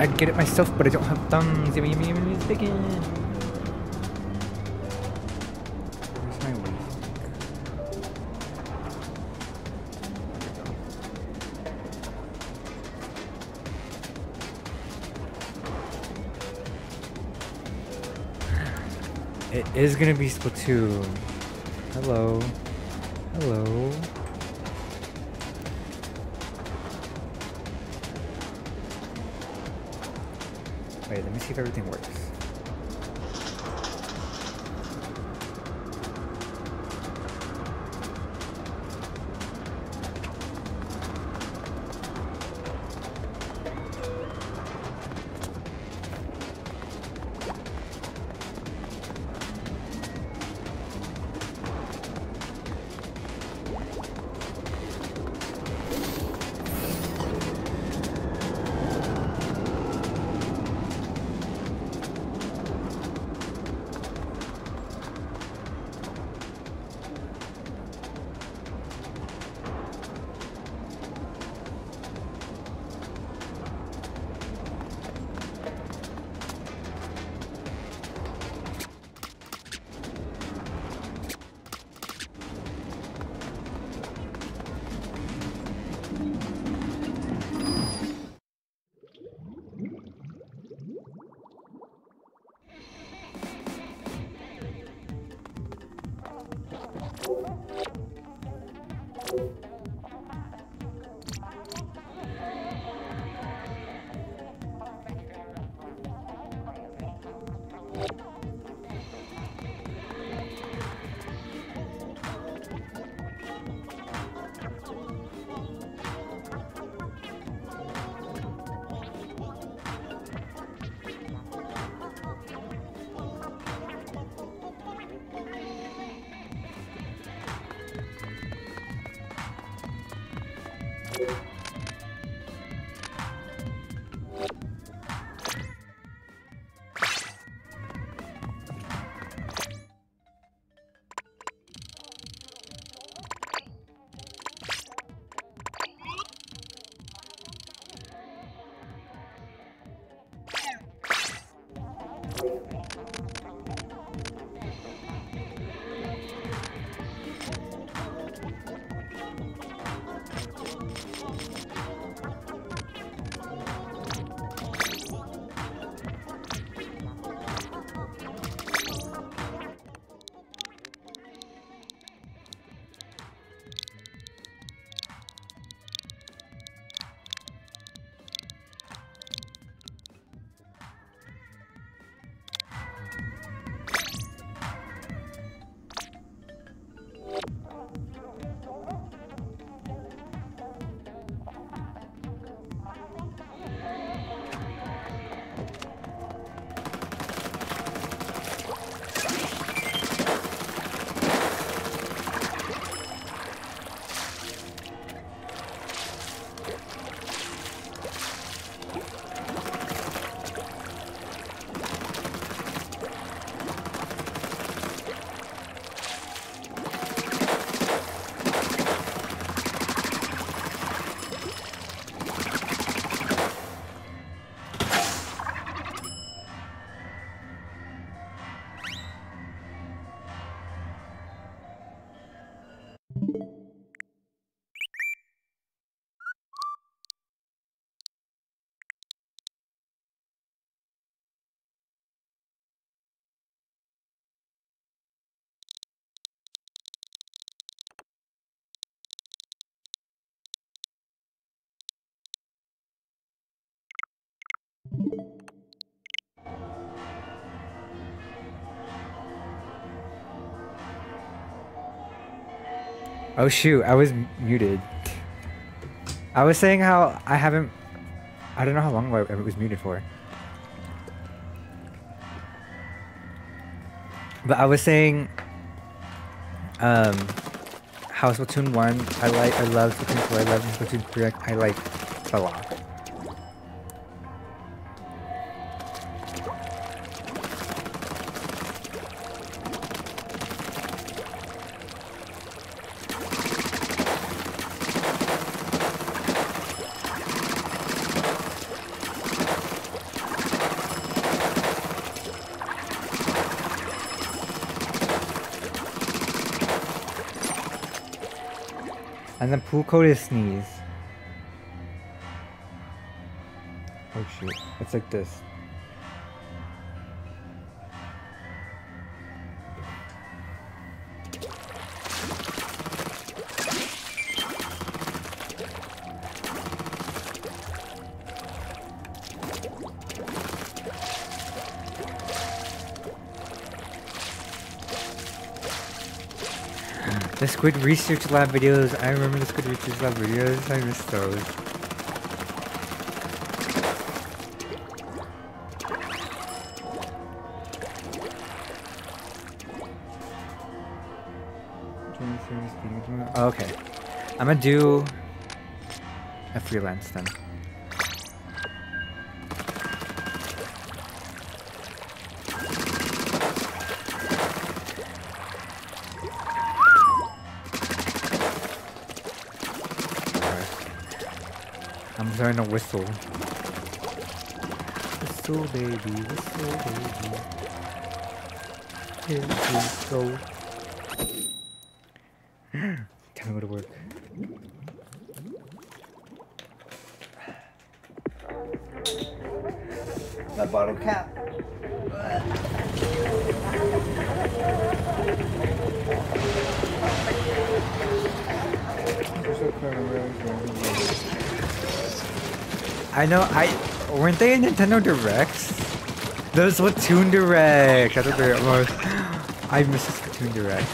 I'd get it myself, but I don't have thumbs. Yummy, yummy, yummy, it's bacon. Where's my waist? It is gonna be Splatoon. Hello. Hello. Wait, let me see if everything works. Oh shoot, I was muted. I was saying how I don't know how long I was muted for. But I was saying, how Splatoon 1, I love Splatoon 4, I love Splatoon 3, I like a lot. And then pool code is sneeze. Oh shoot. It's like this. The Squid Research Lab videos. I remember the Squid Research Lab videos. I miss those. Okay. I'm gonna do a freelance then. I'm trying to whistle. Whistle baby, whistle baby. Here we go. Time to go to work. My bottle cap. I know, weren't they in Nintendo Directs? Those Splatoon Directs! That's what they're almost. I miss the Splatoon Direct.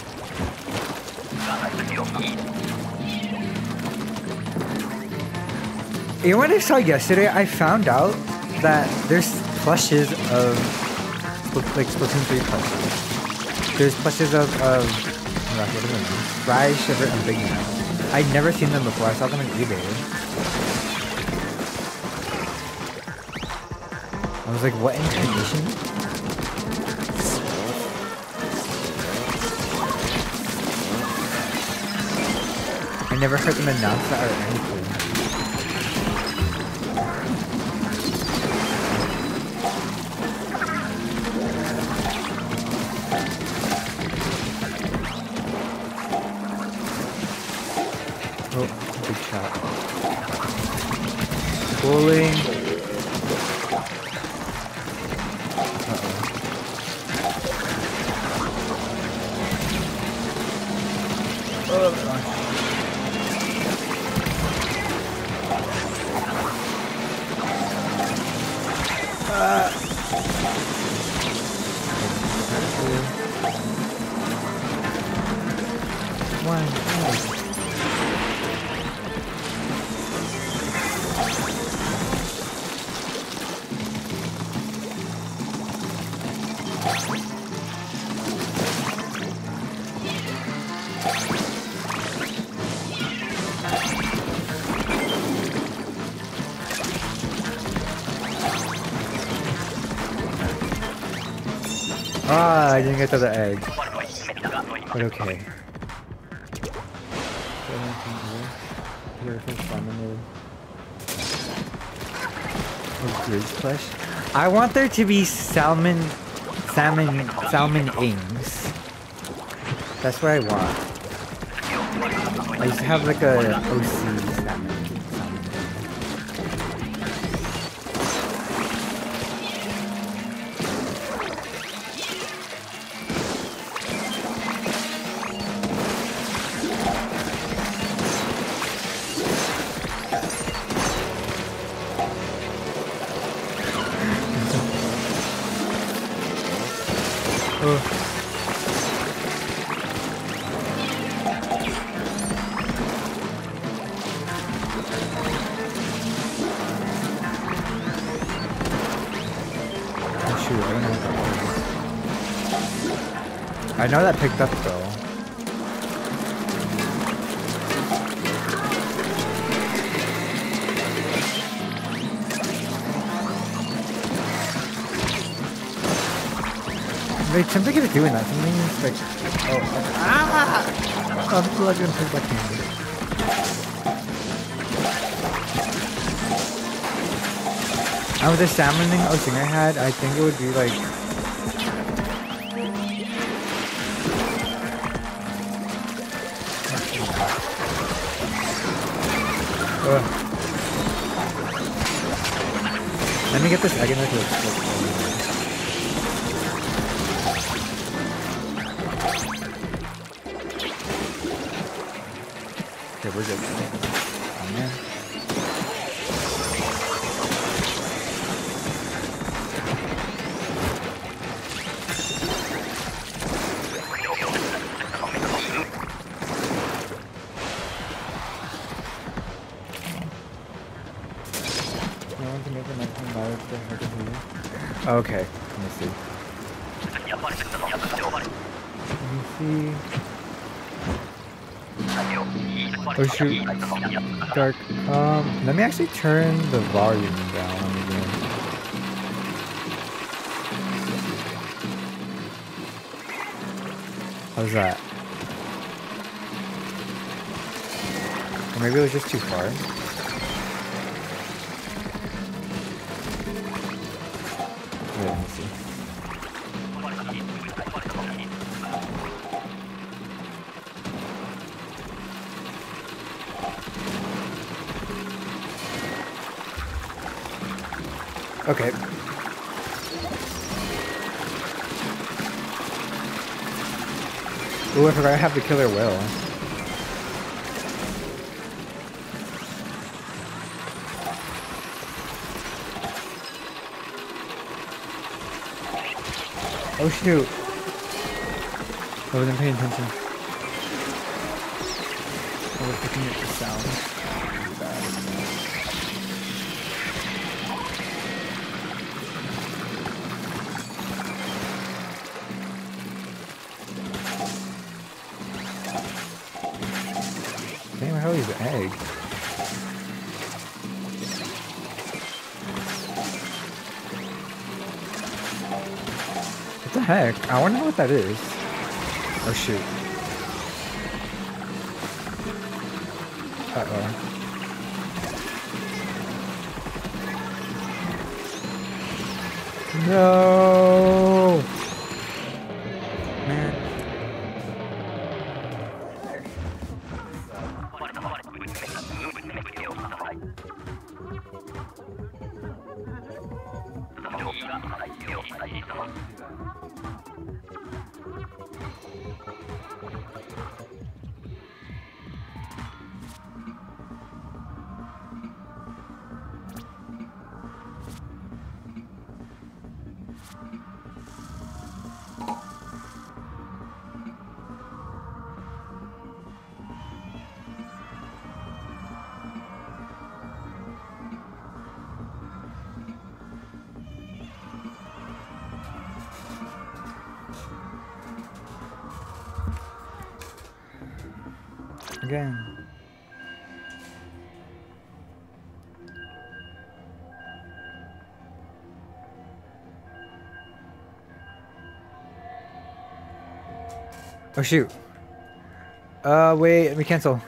You know what I saw yesterday? I found out that there's plushes of like Splatoon 3 plushes. There's plushes of what are they named? Fry, Shiver, and Big Man. I'd never seen them before. I saw them on eBay. I was like, what incarnation? I never heard them announce that or anything. Oh, big shot. Bowling. Ah, I didn't get to the egg. But okay. I want there to be salmon ings. That's what I want. I used to have like a OC salmon. I know that picked up though. Wait, something is doing that. Something is like, I'm still like gonna pick back in. And with the salmon thing I had, I think it would be like. Let me get this egg in there to okay, we're good. Oh man. Okay, let me see. Oh shoot, dark. Let me actually turn the volume down again. How's that? Or maybe it was just too far. Wait, let me see. Okay. Ooh, I forgot I have the killer whale. Oh shoot. I wasn't paying attention. I was picking up the sound. Damn, how is the egg? What the heck? I wonder what that is. Oh shoot. Uh-oh. No! Man. Again. Oh shoot. Wait, let me cancel.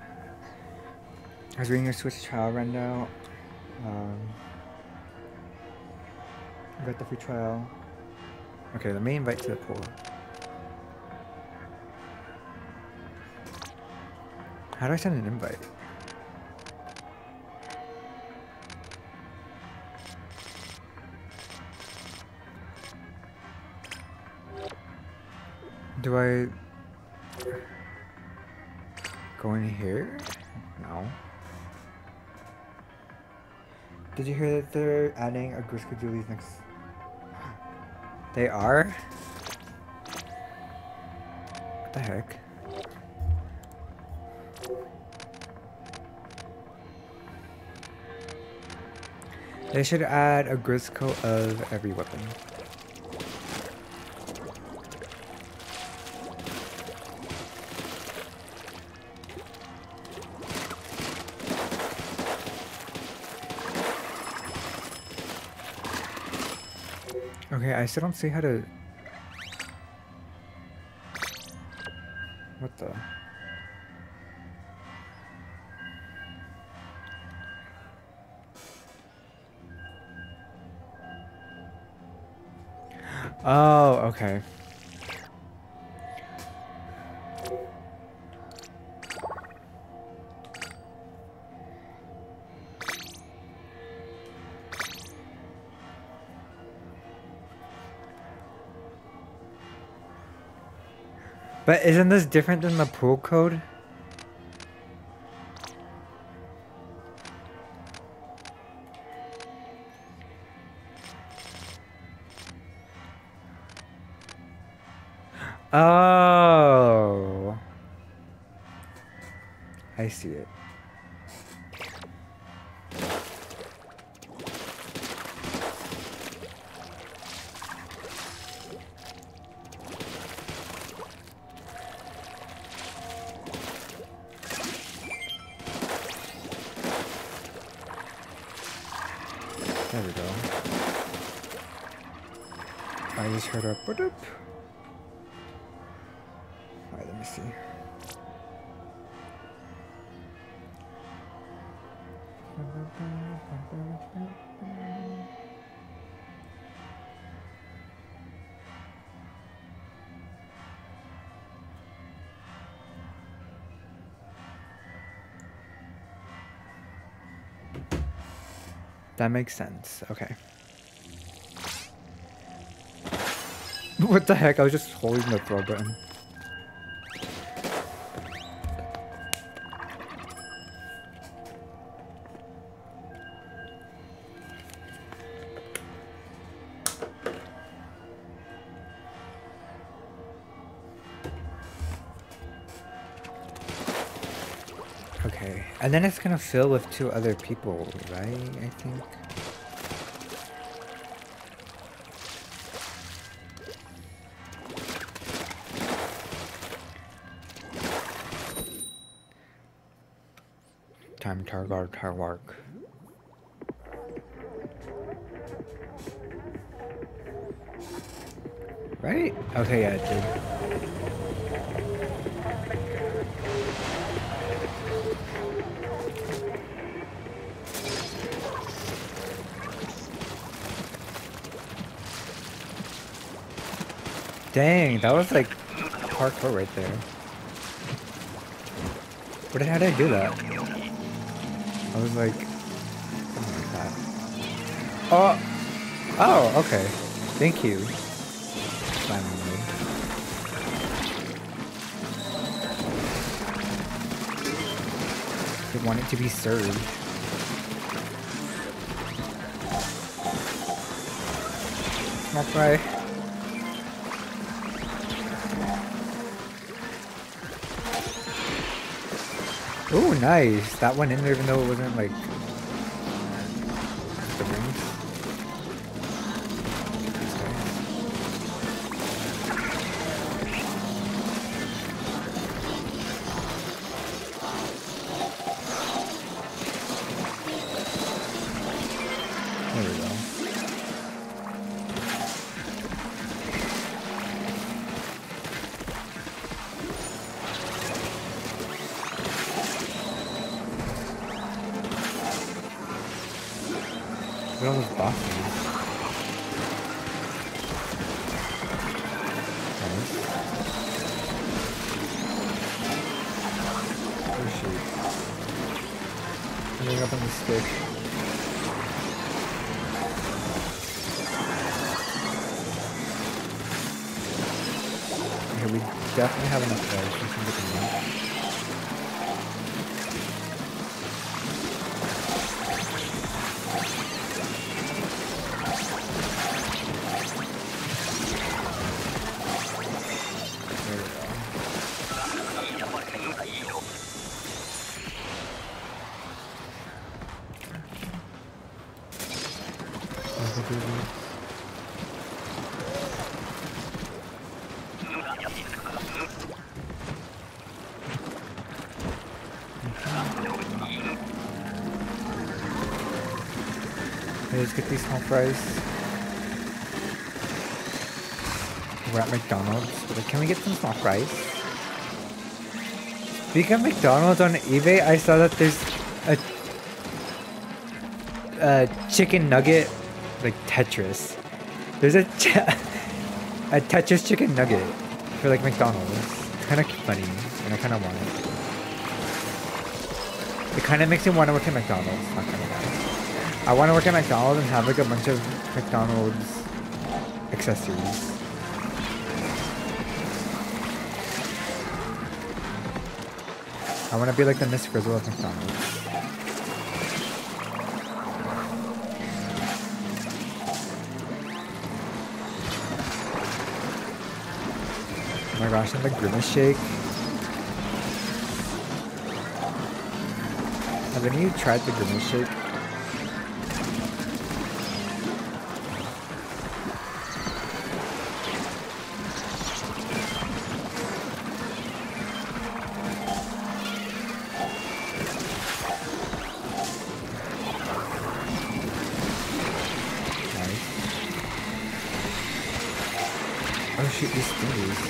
I was reading your Switch trial rundown. I got the free trial. Okay, let me invite to the pool. How do I send an invite? Do I go in here? No. Did you hear that they're adding a Grisco Julie's next? They are? What the heck? They should add a Grisco of every weapon. Okay, I still don't see how to... What the... Oh, okay. But isn't this different than the pool code? Oh, I see it. There we go. I just heard a boop. Alright, let me see. That makes sense. Okay. What the heck? I was just holding the throw button. Okay, and then it's gonna fill with 2 other people, right? I think. Time to work. Right? Okay, yeah, it did. Dang, that was like hardcore right there. How did I do that? I was like, something like that. Oh, okay. Thank you. Finally. They want it to be served. Not right. Oh, nice. That went in there even though it wasn't like the rings. There we go. Look at all those boxes. Nice. Oh shoot. Ending up on the stick. Okay, we definitely have enough there. We can get them out. Let's get these small fries. We're at McDonald's. But can we get some small fries? Speaking of McDonald's, on eBay, I saw that there's a chicken nugget, like Tetris. There's a Tetris chicken nugget for like McDonald's. It's kind of funny, and I kind of want it. It kind of makes me want to work at McDonald's. Not gonna lie. I want to work at McDonald's and have like a bunch of McDonald's accessories. I want to be like the Miss Frizzle of McDonald's. Oh my gosh, and the Grimace Shake. Have any of you tried the Grimace Shake? Oh shoot, these thingies.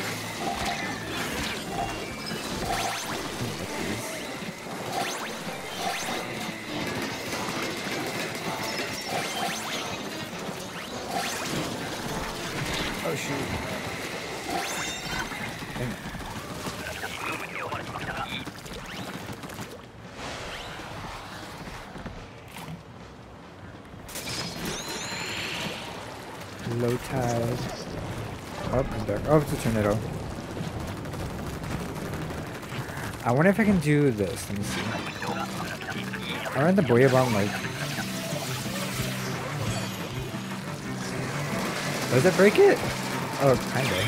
Oh shoot. Dang it. Low tide. Oh, I'm there. Oh, it's a tornado. I wonder if I can do this. Let me see. I ran the Booyah Bomb like... Does it break it? Oh, kinda.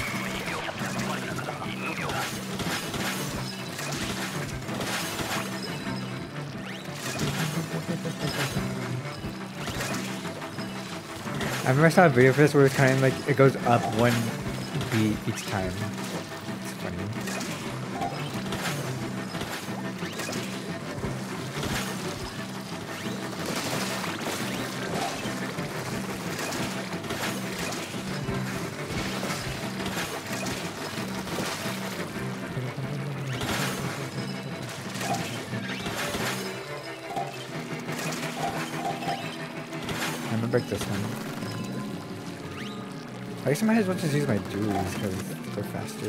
I remember I saw a video for this where it's kind of like it goes up one beat each time. It's funny. I'm gonna break this one. I guess I might as well just use my dualies because they're faster.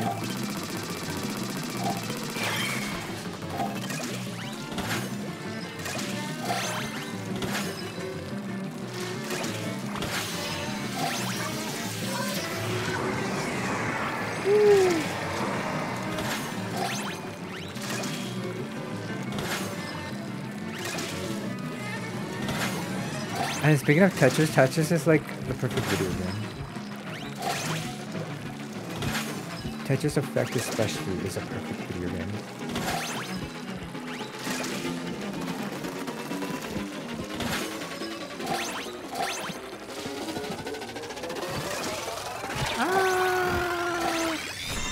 And speaking of Tetris, Tetris is like the perfect video game. Tetris Effect especially is a perfect video game. Ah!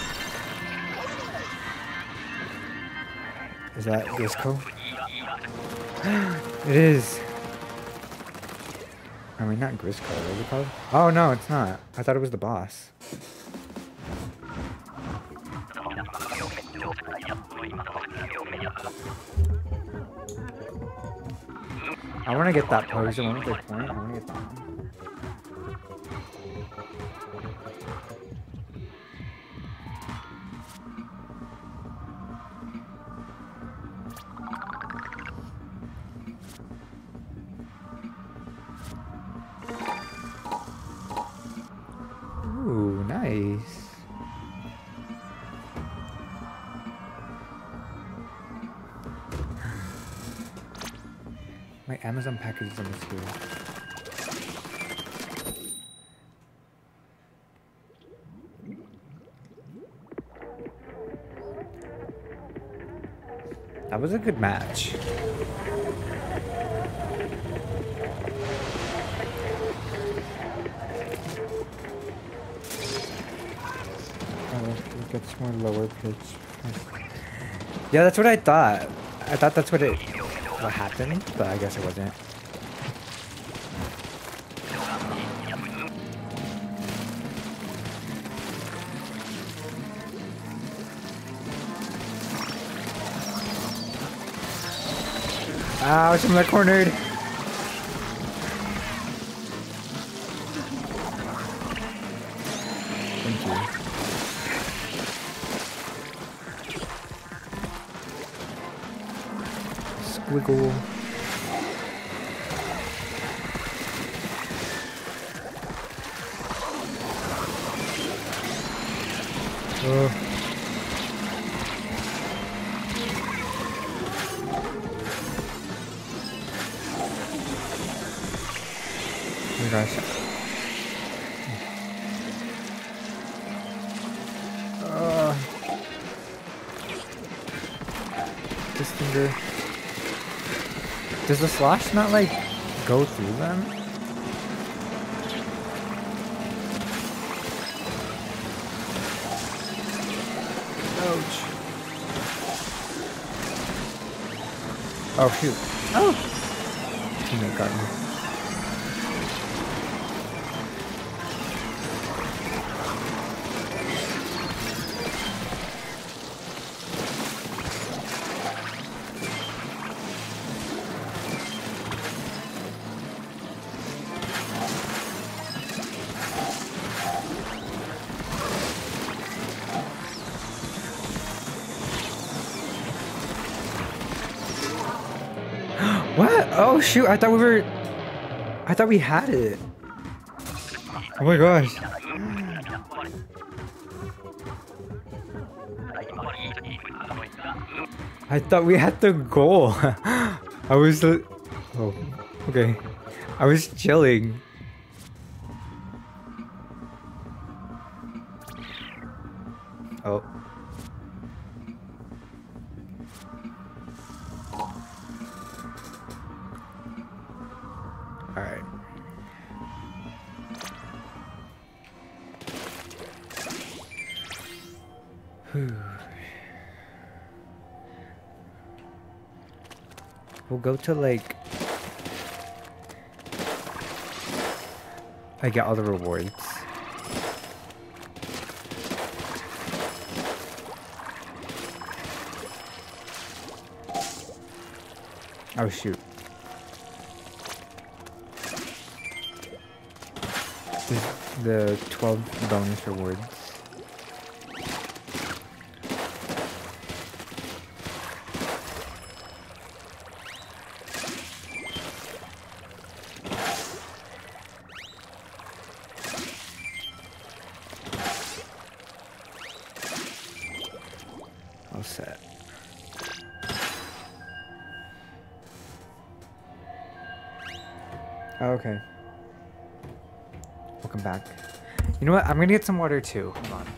Is that Grisco? It is. I mean, not Grisco, what is it called? Oh no, it's not. I thought it was the boss. I want to get that pose. I want to get point. I want to get that one. Ooh, nice. My Amazon package is almost here. That was a good match. It gets more lower pitch. Yeah, that's what I thought. I thought that's what happened, but I guess it wasn't. Ouch, I'm like cornered. Thank you. Squiggle. gosh. This finger. Does the slash not like go through them? Ouch. Oh shoot. Oh! Teammate got me. What? Oh shoot, I thought we had it. Oh my gosh. I thought we had the goal. I was oh, okay. I was chilling. Oh. Alright. We'll go to like I get all the rewards. Oh shoot. The 12 bonus rewards. All set. Oh, okay. Welcome back. You know what? I'm gonna get some water too. Hold on.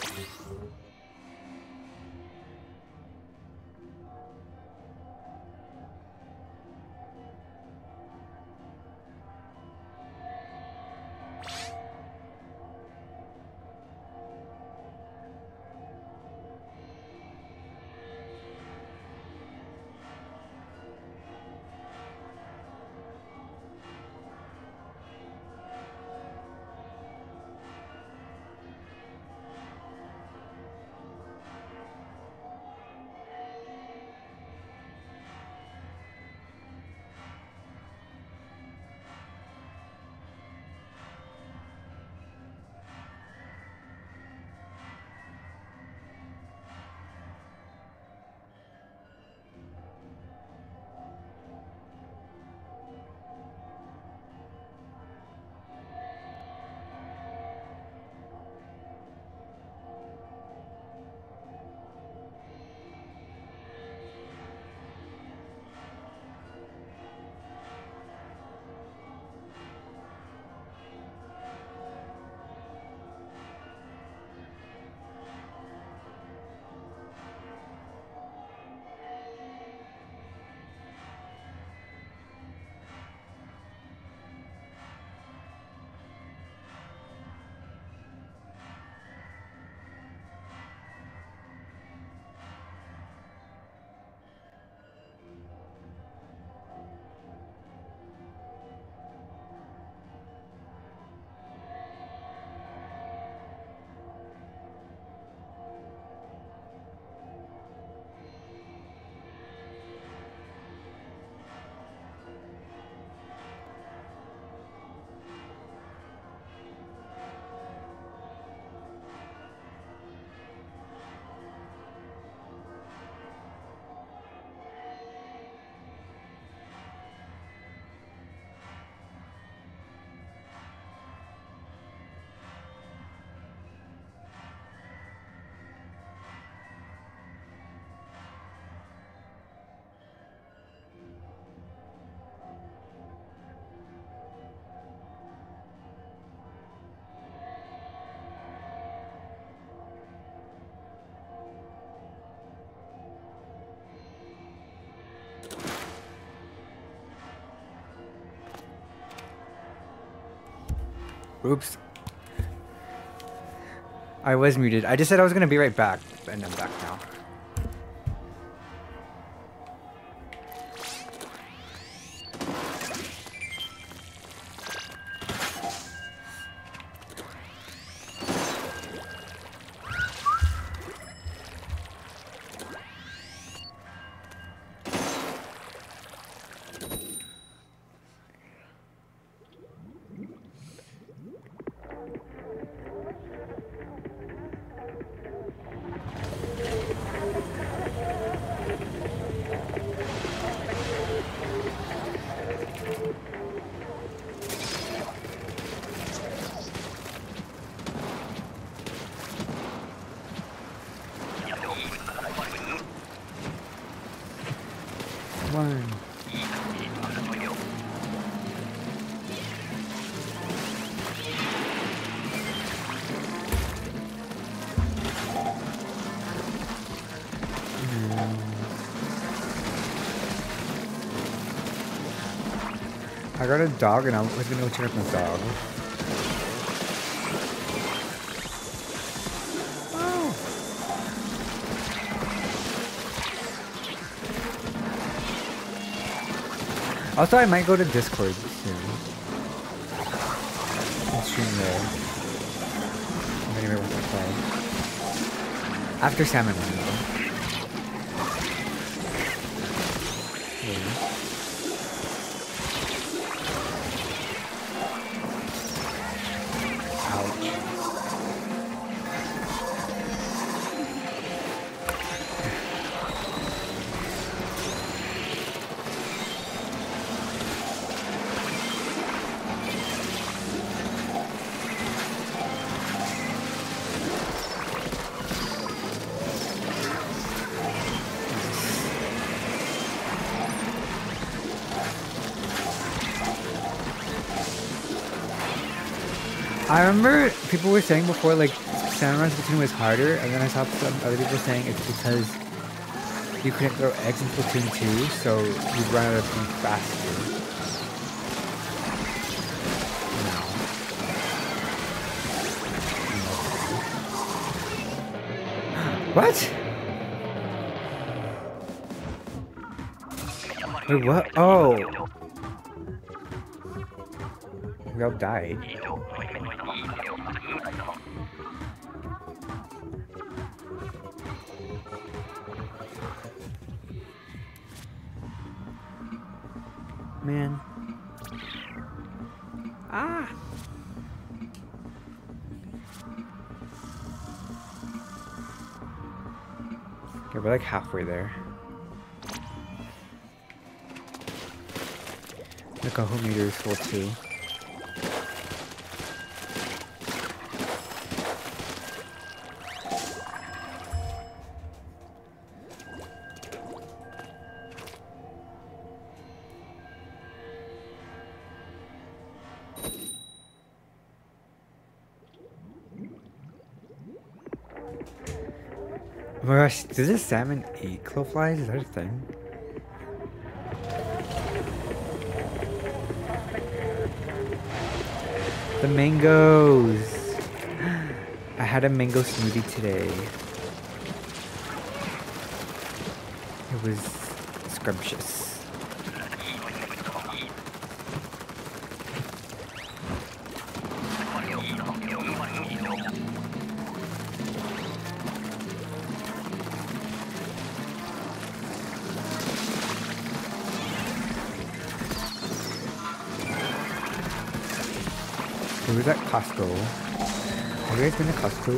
Oops. I was muted. I just said I was gonna be right back, and I'm back now. I got a dog and I was gonna go check out my dog. Oh. Also, I might go to Discord soon. I'll stream there. If anybody wants to play. After Salmon Run, though. Yeah. I remember people were saying before, like, Salmon Run Splatoon was harder, and then I saw some other people saying it's because you couldn't throw eggs in Splatoon 2, so you'd run out of ink faster. No. What? Wait, what? Oh! We all died. Man. Ah! Okay, we're like halfway there. The Kaho meter is full too. Oh my gosh, does this salmon eat glowflies? Is that a thing? The mangoes! I had a mango smoothie today. It was scrumptious. We was at Costco. Have you guys been to Costco?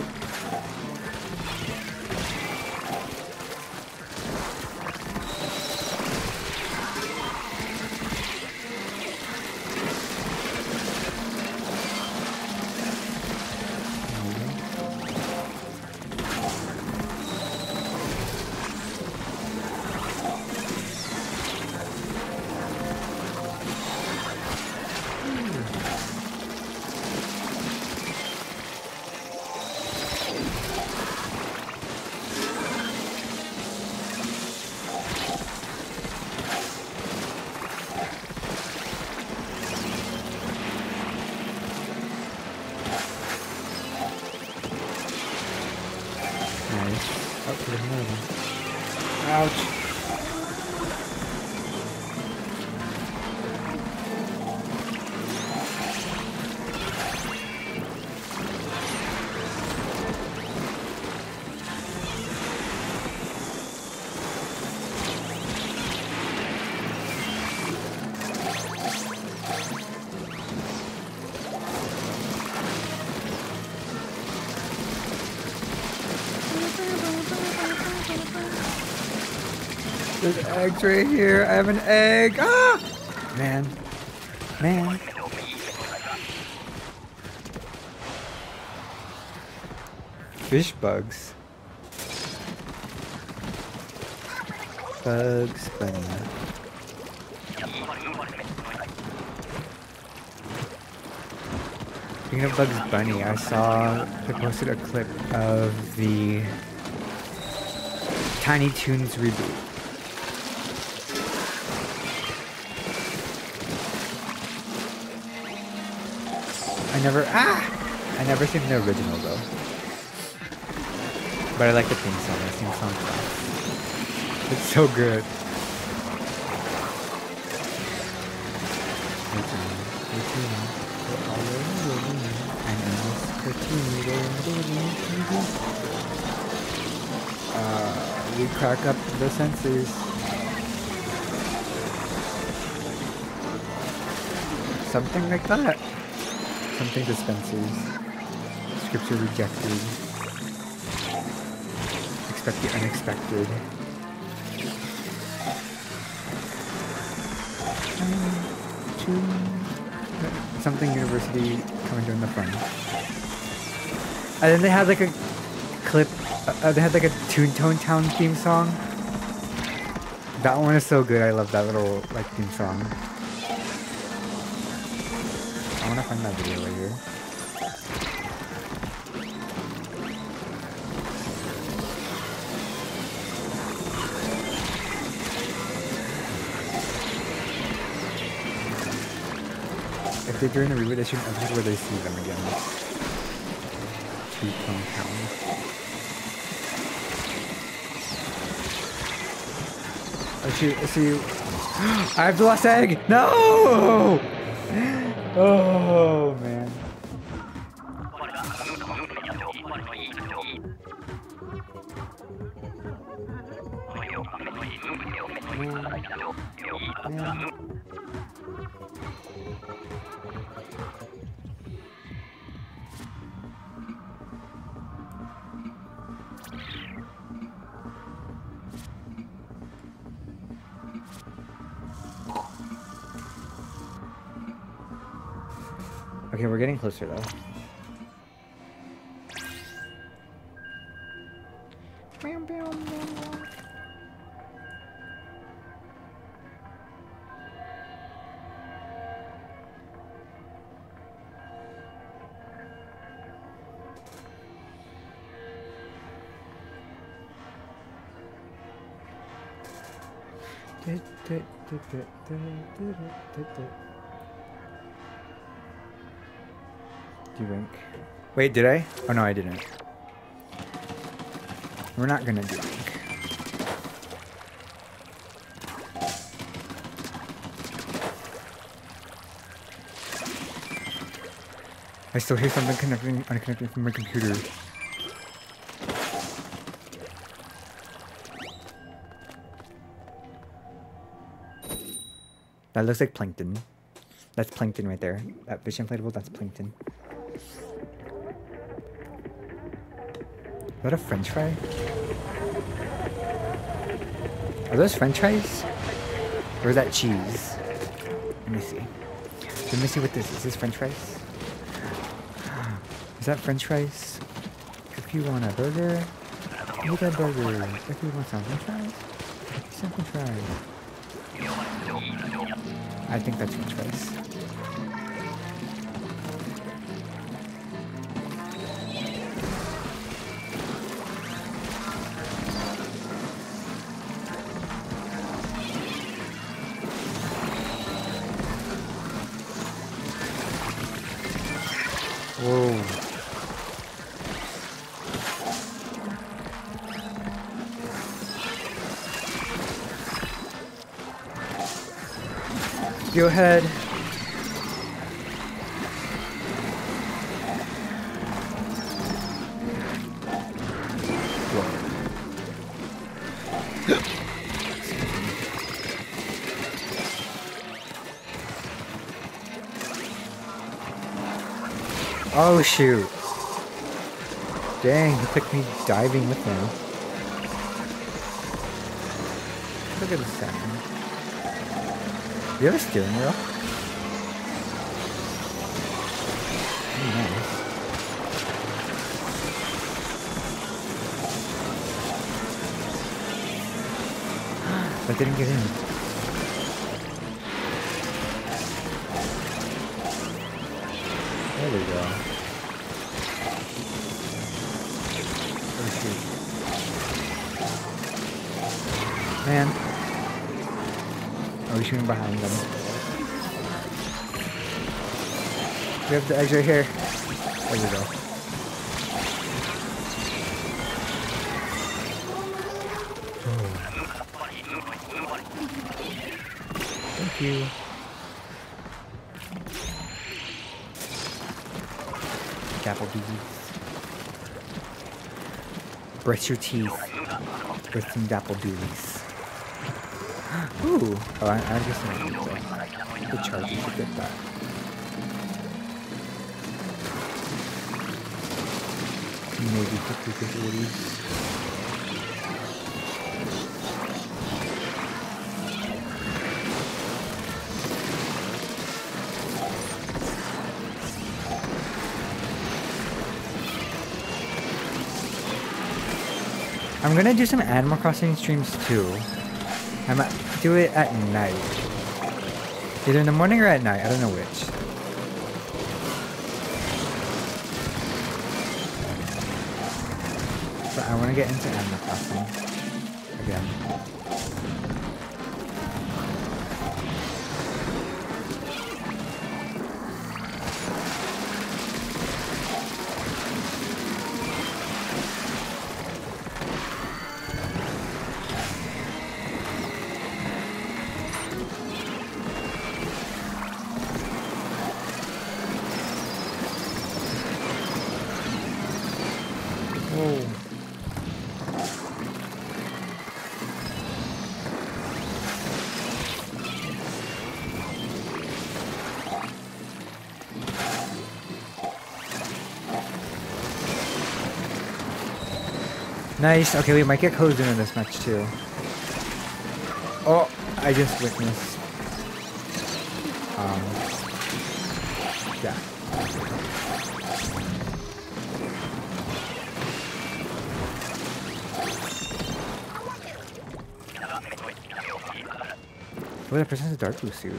Ouch. There's eggs right here. I have an egg. Ah! Man. Man. Fish bugs. Bugs Bunny. Speaking of Bugs Bunny, I saw they posted a clip of the Tiny Toons reboot. I never seen the original though. But I like the theme song. The theme song class. It's so good. We crack up the senses. Something like that. Something dispensers. Scripture rejected. Expect the unexpected. Something university coming during the fun. And then they had like a clip. They had like a Toontown Town theme song. That one is so good. I love that little like theme song. I wanna find that video right here. during the reboot, they should episode where they see them again. Two compounds. Oh shoot, I see you. I have the last egg! No! Oh man. Yeah. Okay, we're getting closer though. Do you wink? Wait, did I? Oh no, I didn't. We're not gonna do wink. I still hear something unconnecting from my computer. That looks like plankton. That's plankton right there. That fish inflatable, that's plankton. Is that a french fry? Are those french fries? Or is that cheese? Let me see. Let me see what this is. Is this french fries? Is that french fries? If you want a burger, eat a burger. If you want some french fries, some french fries. I think that's french fries. Whoa. Go ahead. Oh shoot. Dang, he took me diving with him. Look at this second. Do you have a steering wheel? Oh, nice. That didn't get in. There we go. Oh shoot. Man. Are we shooting behind them? We have the eggs right here. There we go. Thank you. Apple bees. Brush your teeth with some dapple doolies. Ooh! Oh, I guess I need the charges to get that. Maybe 50 goodies. I'm gonna do some Animal Crossing streams too. I might do it at night. Either in the morning or at night, I don't know which. But I wanna get into Animal Crossing again. Nice. Okay, we might get closed in this match too. Oh, I just witnessed. Yeah. Oh, that person has a dark blue suit.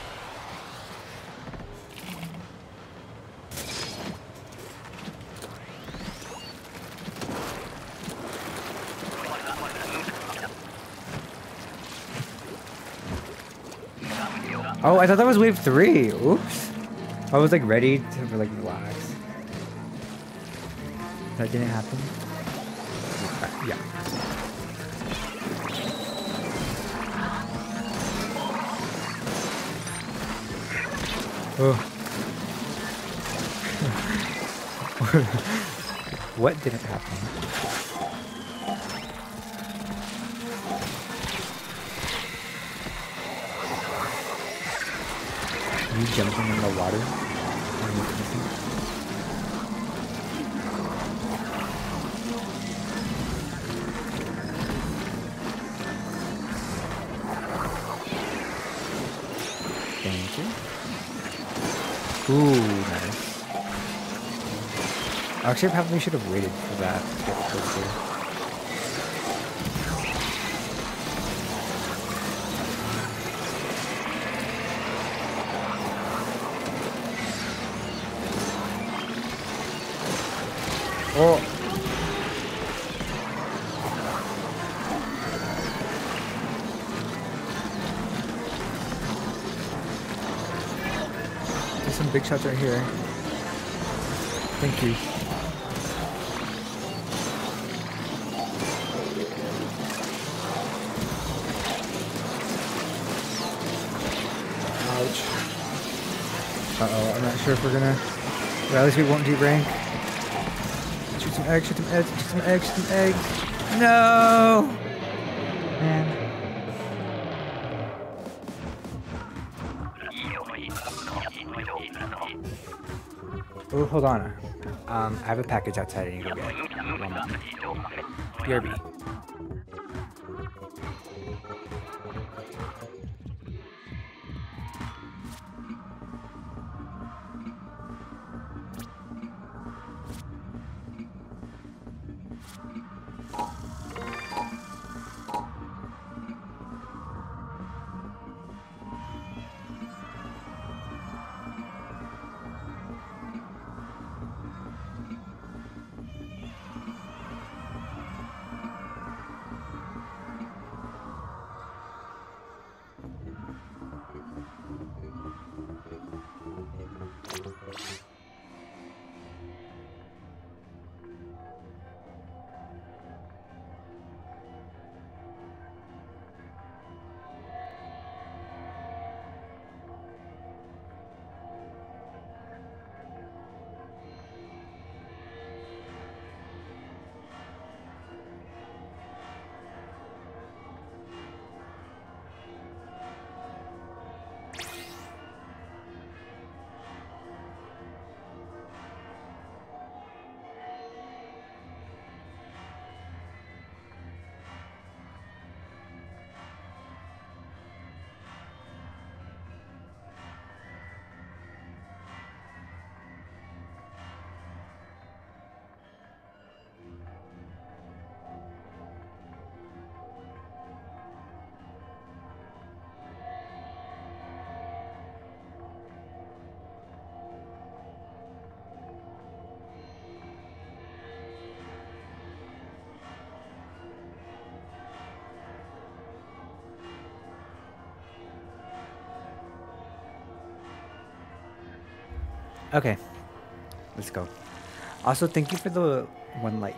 Oh, I thought that was wave 3. Oops. I was like ready to like relax. That didn't happen. Yeah. Oh. What didn't happen? You jumping in the water? Thank you. Ooh, nice. Actually, I probably should have waited for that to get closer. Oh. There's some big shots right here. Thank you. Ouch. Uh-oh, I'm not sure if we're gonna... Well, at least we won't do rank. Shoot some eggs, shoot some eggs, shoot some eggs, shoot some eggs. No! Man. Oh, hold on. I have a package outside I need to go get. BRB. Okay, let's go. Also, thank you for the 1 like.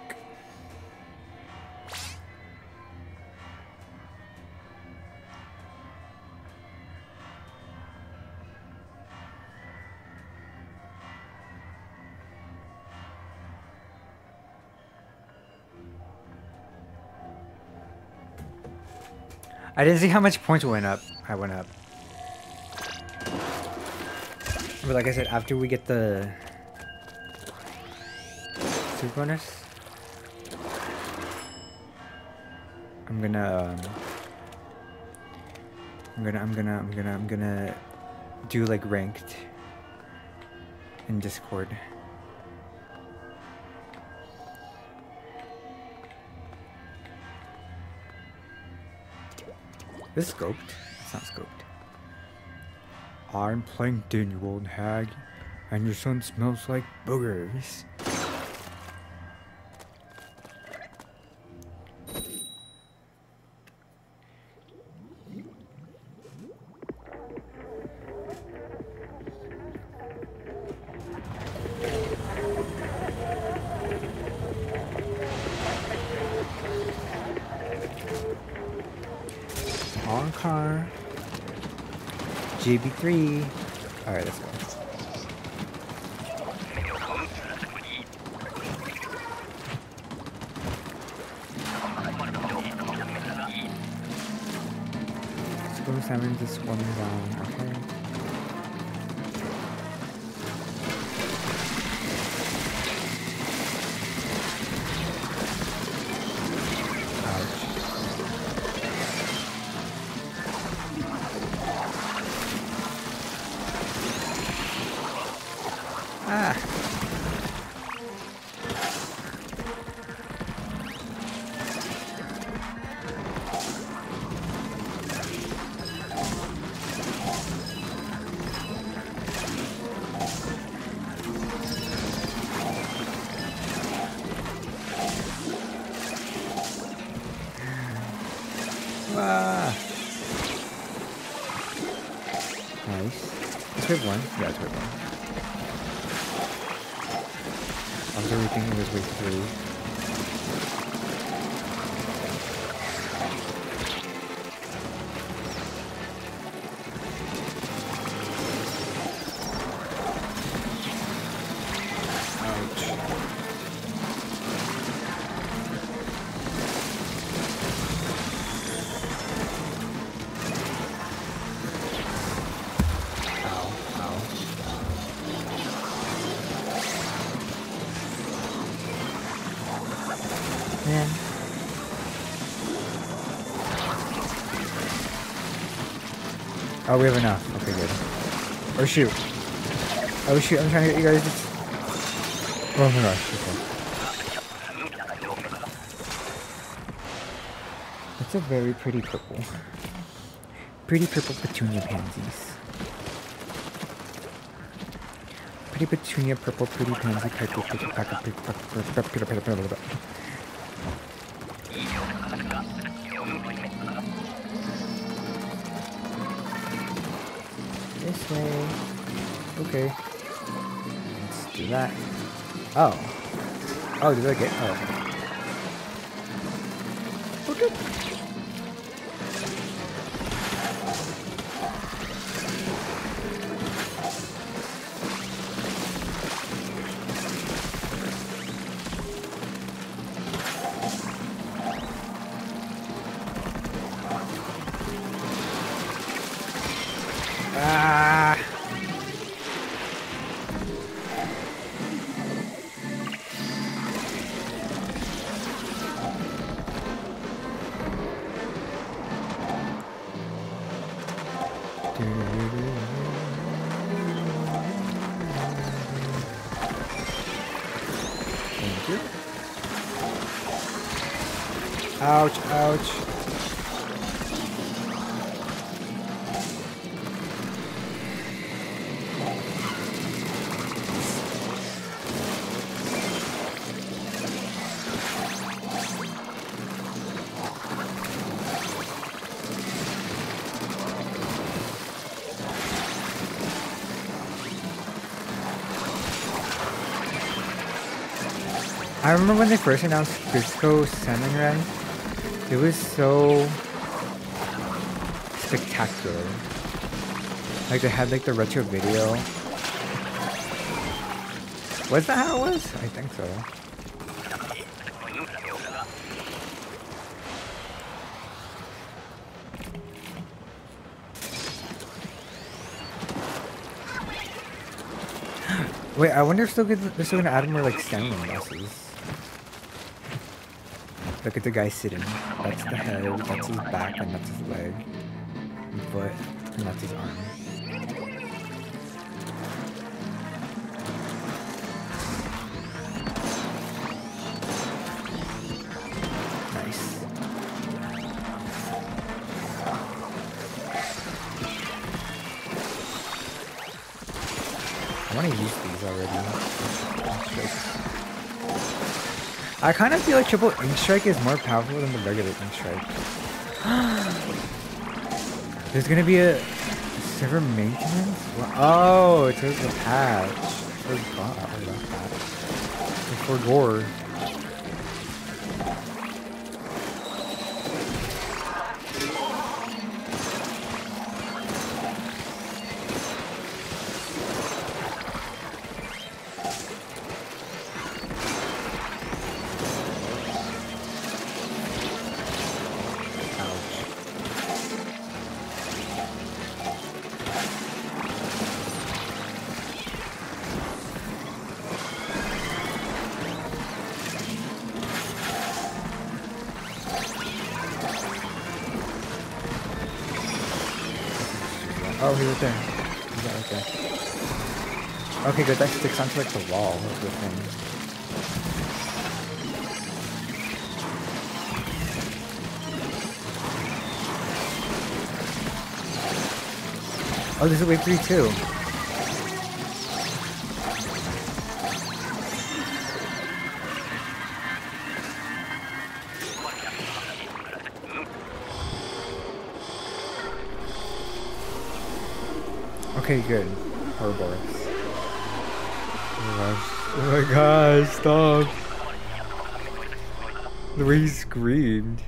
I didn't see how much points went up. I went up. But like I said, after we get the super bonus. I'm gonna do like ranked in Discord. This is scoped. It's not scoped. I'm Plankton, you old hag, and your son smells like boogers. Car JB3. Alright, let's go. School salmon just swimming down, okay. Nice. It's wave 1? Yeah, it's wave 1. I was already thinking it was wave 3. Man. Oh, we have enough. Okay, good. Oh, shoot. Oh, shoot. I'm trying to get you guys to... Oh, my gosh. Okay. That's a very pretty purple. Pretty purple petunia pansies. Pretty petunia, purple, pretty pansy, this way. Okay. Let's do that. Oh. Oh, did I get... Oh. Okay. Ah! Thank you. Ouch, ouch. I remember when they first announced Crisco Salmon Run, it was so spectacular. Like they had like the retro video. Was that how it was? I think so. Wait, I wonder if they're still gonna add more like salmon buses. Look at the guy sitting. That's the head, that's his back, and that's his leg. And foot, and that's his arm. Nice. I want to use these already. I kind of feel like triple ink strike is more powerful than the regular ink strike. There's gonna be a server maintenance? Oh, it's a patch. I forgot about that. For gore. Oh, he was there. He's right there. Okay, good. That sticks onto like the wall of the thing. Oh, this is wave 3 too. Okay, good. Ouroboros. Oh my gosh, stop. The way he screamed.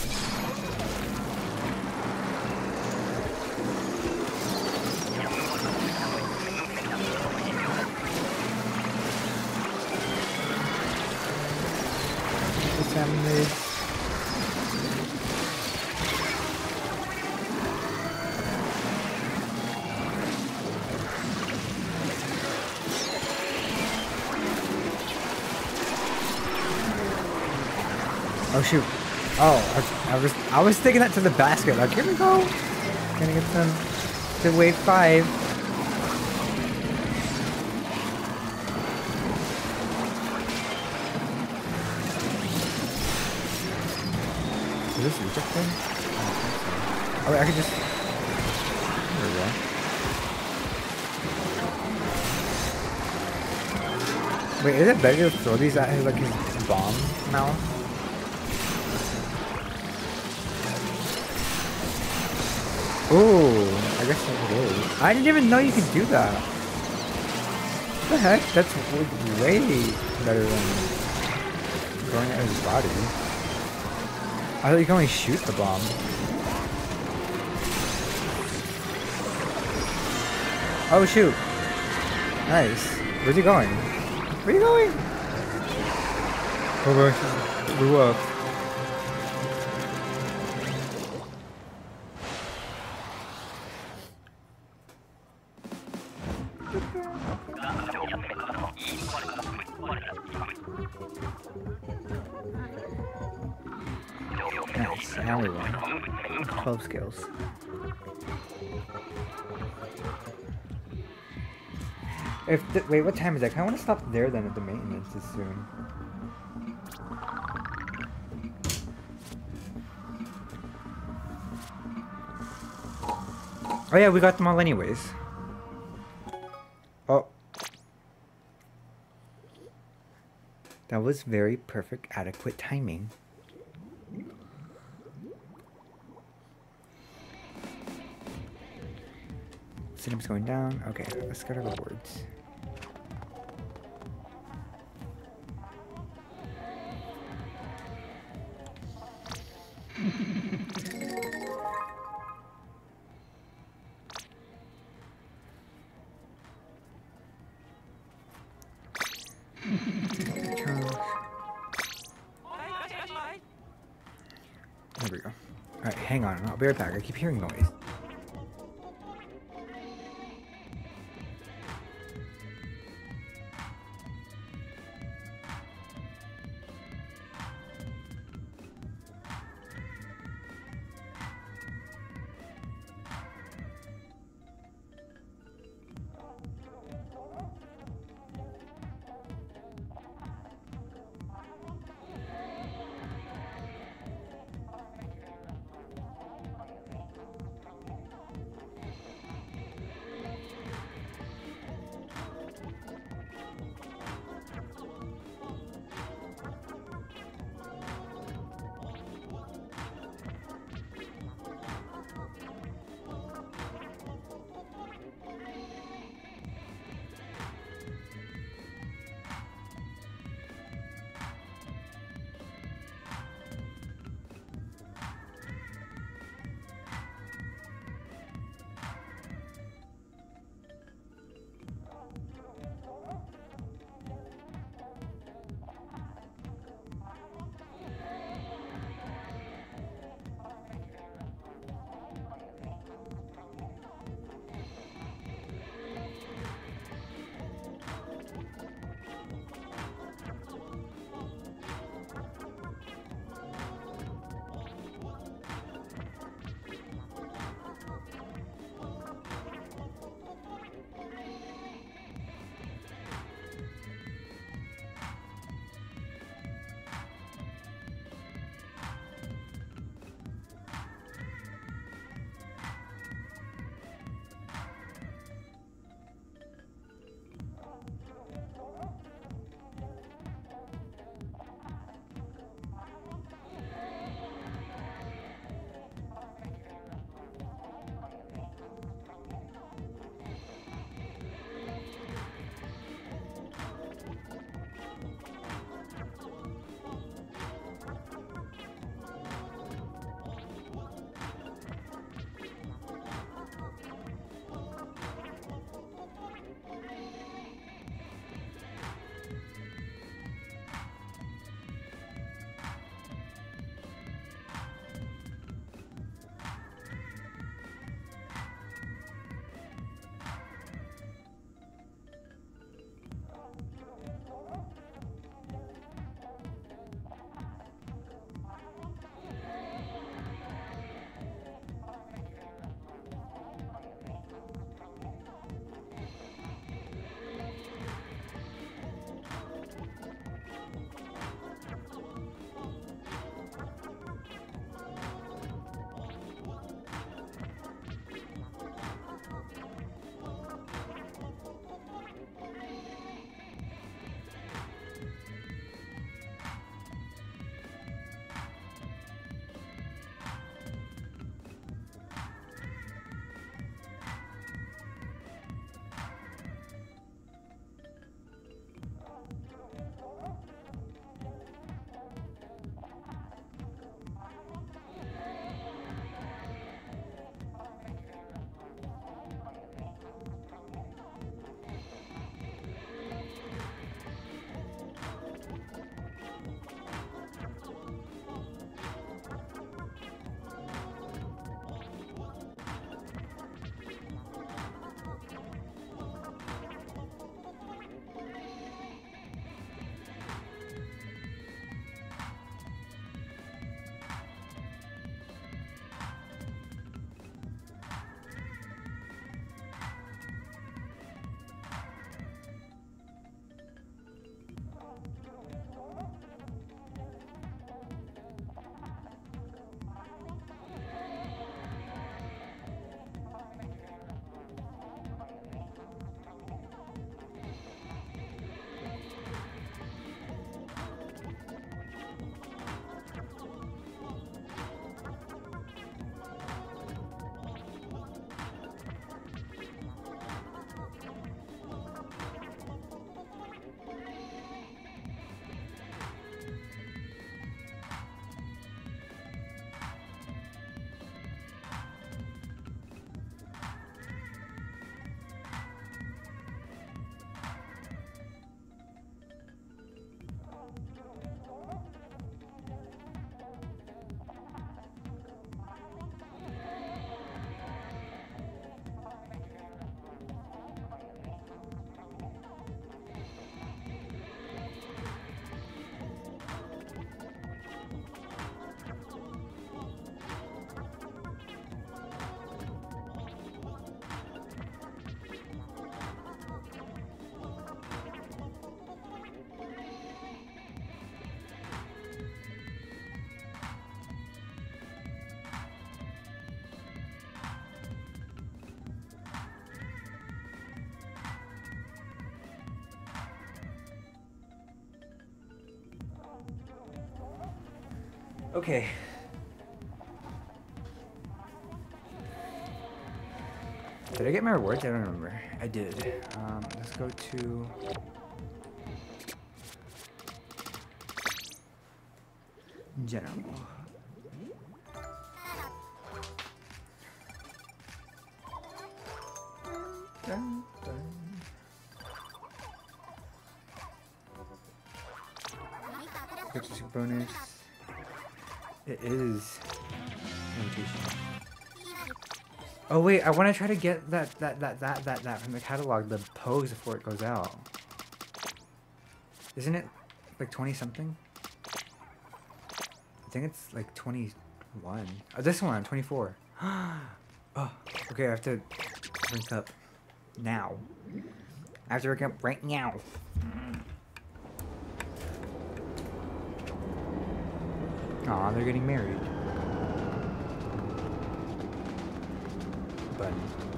What's happening? Oh shoot! Oh, I was taking that to the basket. Like, here we go. Gonna get some to wave 5. Is this reject thing? Oh, wait, I could just. There we go. Wait, is it better to throw these at his like his bomb mouth? Oh, I guess that's what it is. I didn't even know you could do that. What the heck? That's way better than throwing it at his body. I thought you could only shoot the bomb. Oh shoot. Nice. Where's he going? Where are you going? Oh gosh, blew up. Nice, now we won. 12 skills. Wait, what time is that? I want to stop there then at the maintenance as soon. Oh yeah, we got them all anyways. Oh. That was very perfect, adequate timing. Cinema's going down. Okay, let's get our rewards. There we go. Alright, hang on. I'll be right back. I keep hearing noise. Okay. Did I get my rewards? I don't remember. I did. Let's go to... General. Dun, dun. Purchasing bonus. It is imitation. Oh wait, I want to try to get that from the catalog, the pose before it goes out. Isn't it like 20 something? I think it's like 21. Oh, this one, 24. Oh, okay, I have to rank up now. I have to rank up right now. Aw, they're getting married. Button.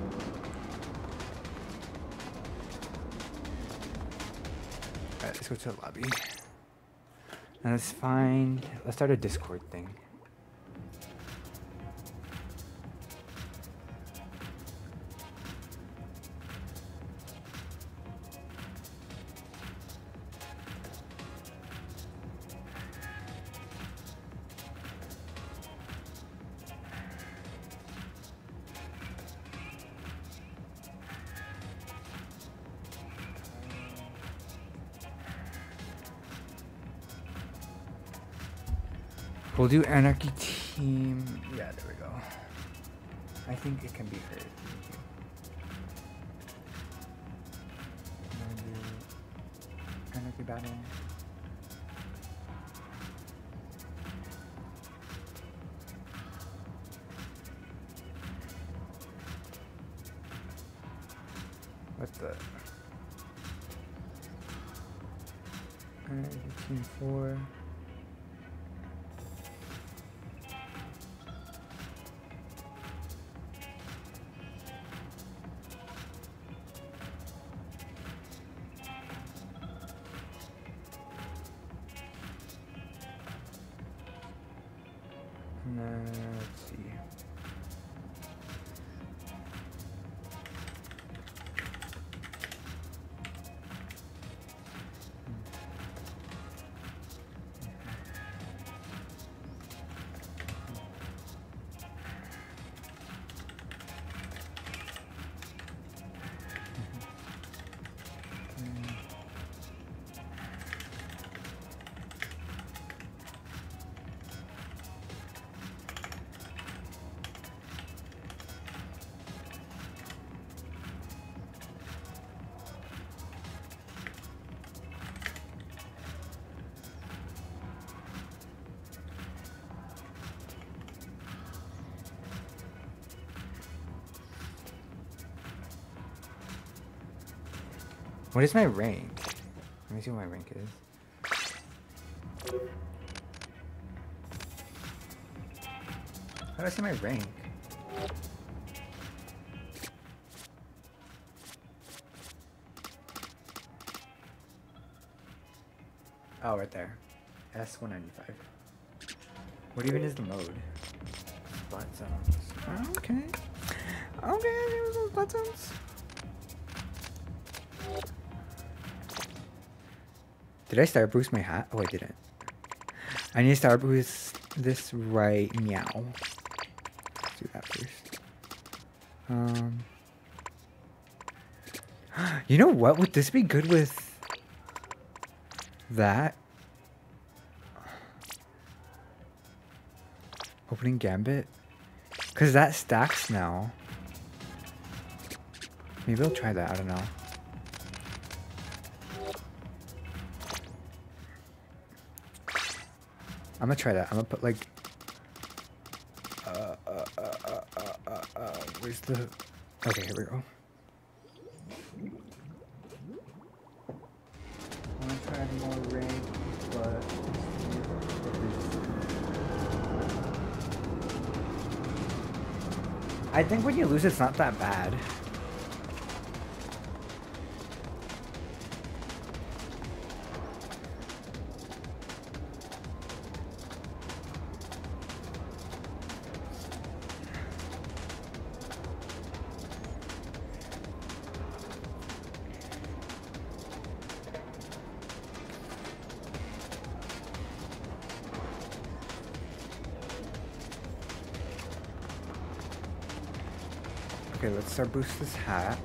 Alright, let's go to the lobby. Now let's find... Let's start a Discord thing. We'll do Anarchy Team. Yeah, there we go. I think it can be heard. I'm gonna do Anarchy Battle. What the? Anarchy Team 4. Let's see. What is my rank? Let me see what my rank is. How do I see my rank? Oh, right there. S195. What even is the mode? Spot zones. Okay. Okay, there's those spot zones. Did I star boost my hat? Oh, I didn't. I need to star boost this right meow. Let's do that first. You know what? Would this be good with that? Opening Gambit? Because that stacks now. Maybe I'll try that. I don't know. I'm gonna try that. I'm gonna put like where's the... Okay, here we go. I'm gonna try more rank, but I think when you lose it's not that bad. Okay, let's start boost this hat.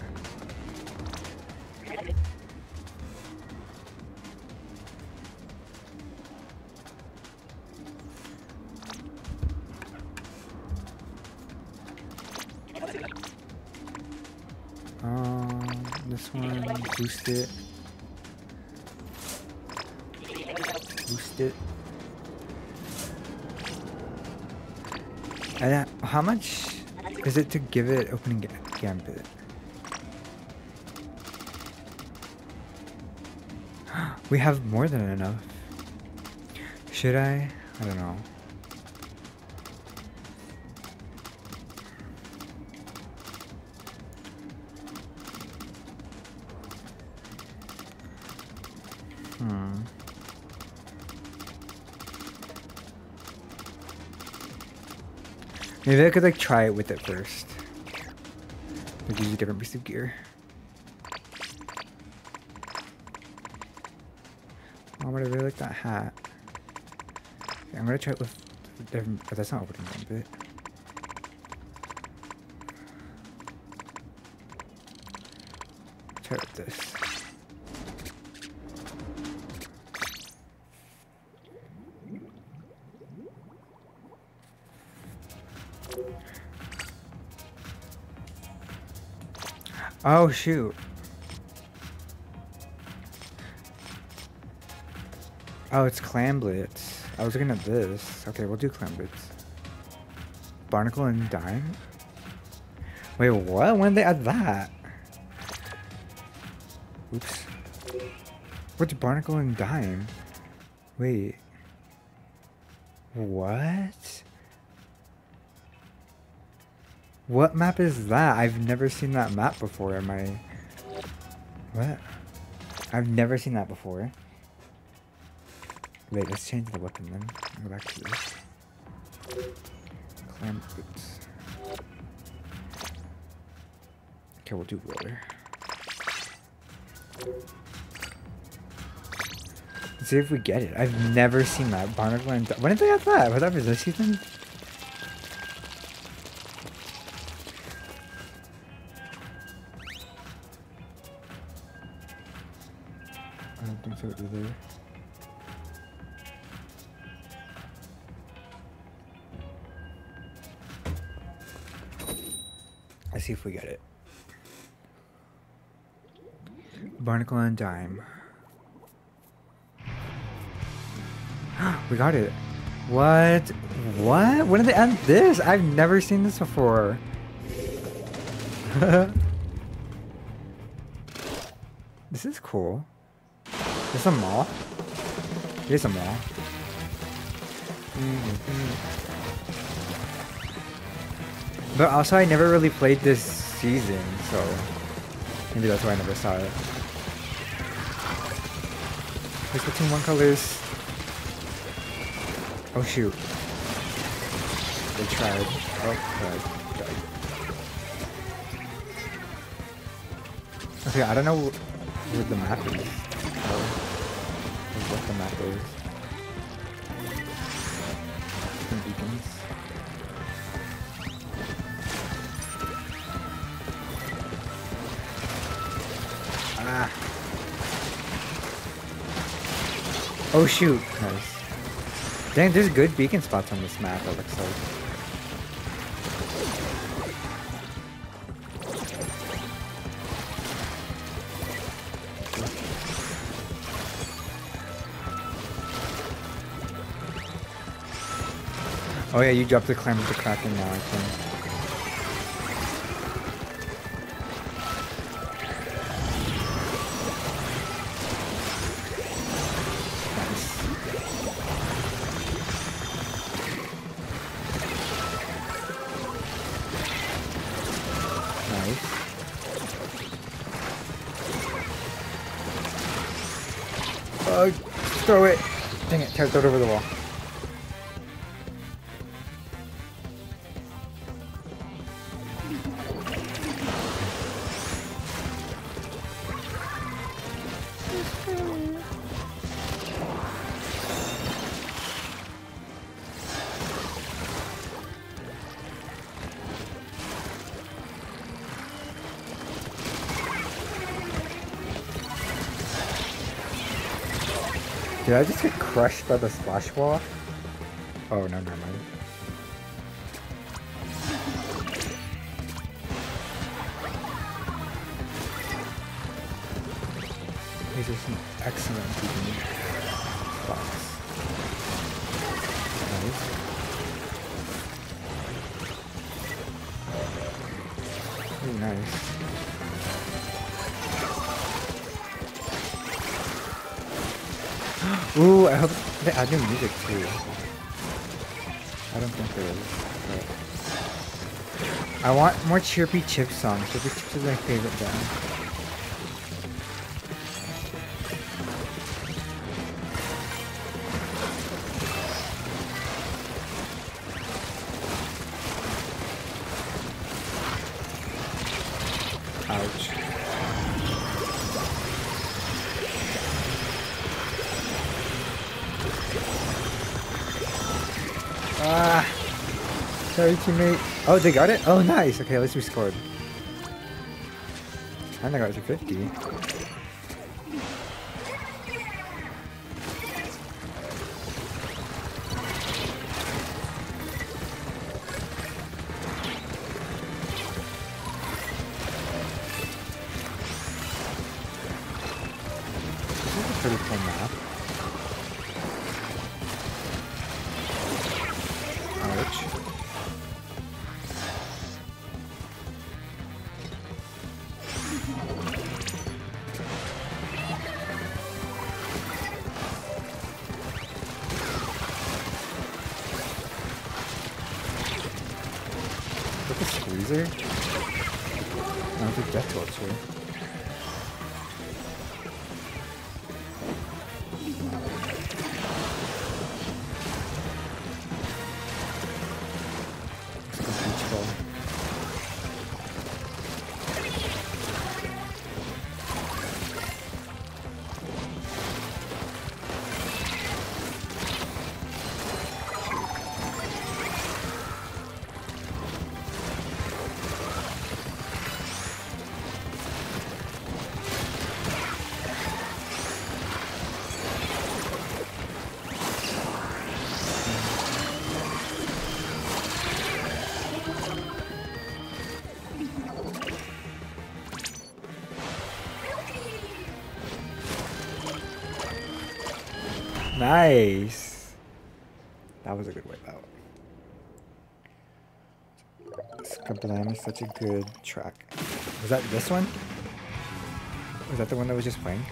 This one, boost it. Boost it. And how much is it to give it opening gambit? We have more than enough. Should I? I don't know. Maybe I could like try it with it first. Like use a different piece of gear. Oh, but I really like that hat. Okay, I'm gonna try it with different, but that's not opening gambit. Try it with this. Oh shoot. Oh, it's clam blitz. I was looking at this. Okay, we'll do clam blitz. Barnacle and dime? Wait, what? When did they add that? Oops. What's barnacle and dime? Wait. What? What map is that? I've never seen that map before. Am I... What? I've never seen that before. Wait, let's change the weapon then. Go back to this. Clam boots. Okay, we'll do roller. Let's see if we get it. I've never seen that. Barnacle and... When did they have that? Was that for this season? I don't think so either. Let's see if we get it. Barnacle and dime. We got it. What? What? When did they add this? I've never seen this before. This is cool. Is this a mall? It is a mall. But also, I never really played this season, so maybe that's why I never saw it. There's Splatoon 1 colors. Oh shoot. They tried. Oh, tried. Okay, I don't know what the map is. Or what the map is. Some beacons. Ah. Oh shoot. Nice. Dang, there's good beacon spots on this map, it looks like. Oh yeah, you dropped the clam with the Kraken now, I think. Throw it! Dang it, throw it over the wall. Did I just get crushed by the splash wall? Oh, no, never mind. These are some excellent beacon spots. Nice. Very nice. Ooh, I hope they add new music too. I don't think there is. But I want more Chirpy Chip songs. Chirpy Chips is my favorite band. Ouch. Ah! Sorry, teammate. Oh, they got it? Oh, nice. Okay, at least we scored. And I got it to 50. This is a pretty cool map. Ouch. Is that the squeezer? No, it's a death torture. It's the beach ball. Nice. That was a good wipe out. Skablam is such a good track. Was that this one? Was that the one that was just playing?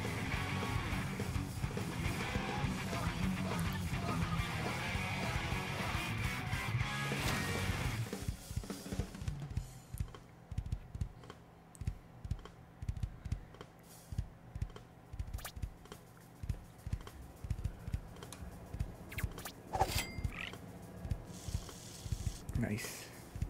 Nice.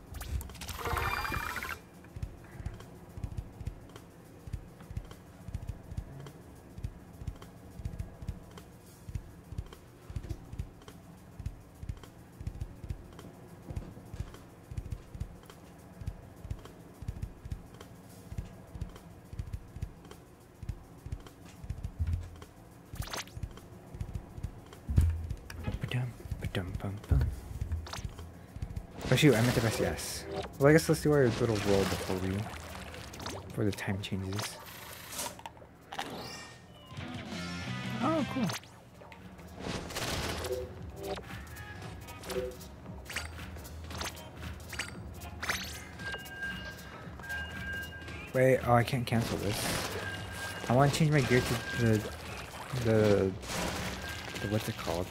Ba-dum-ba-dum-bum-bum. Oh shoot, I meant to press yes. Well, I guess let's do our little roll before the time changes. Oh, cool. Wait, oh, I can't cancel this. I want to change my gear to the what's it called?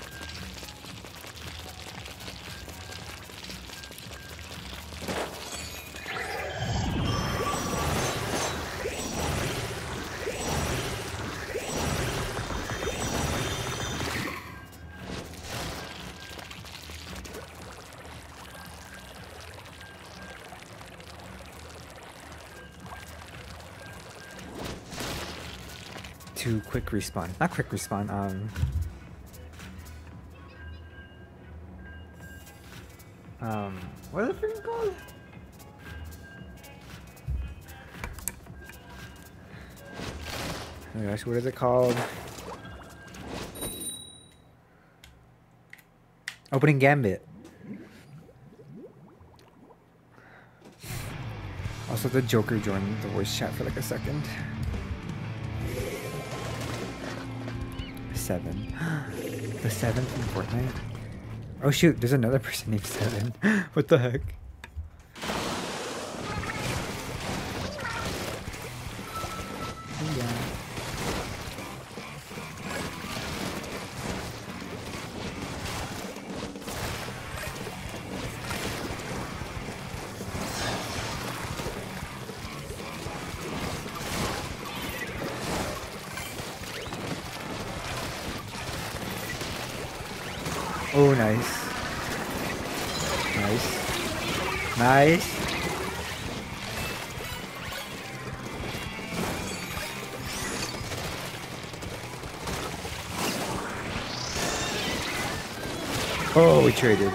To quick respawn. Not quick respawn, what is it freaking called? Oh my gosh, what is it called? Opening Gambit. Also, the Joker joined the voice chat for like a second. 7. The 7th in Fortnite? Oh shoot, there's another person named 7. What the heck? Oh, yeah. Oh, nice. Nice. Nice. Oh, we traded.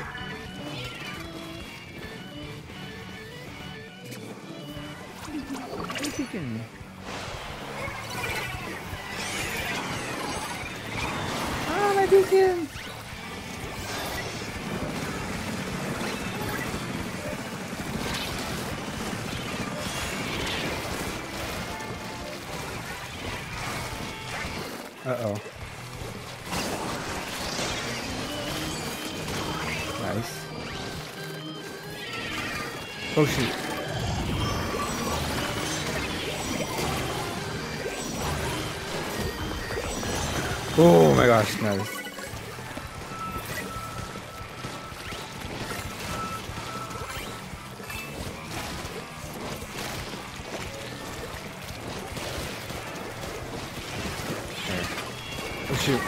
Ah, my beacon! Uh-oh. Nice. Oh shoot. Oh my gosh, nice. Oh shoot.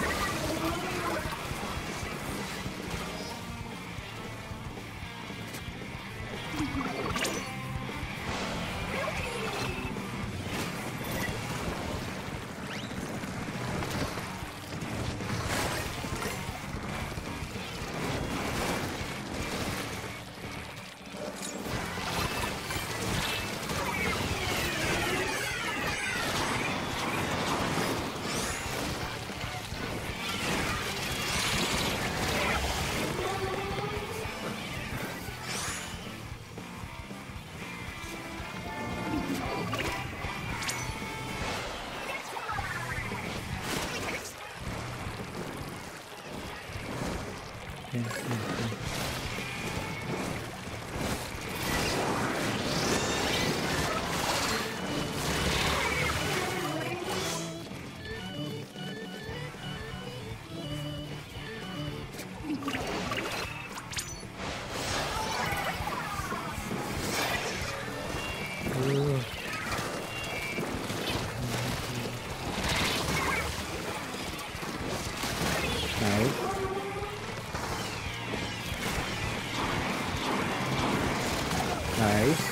Nice.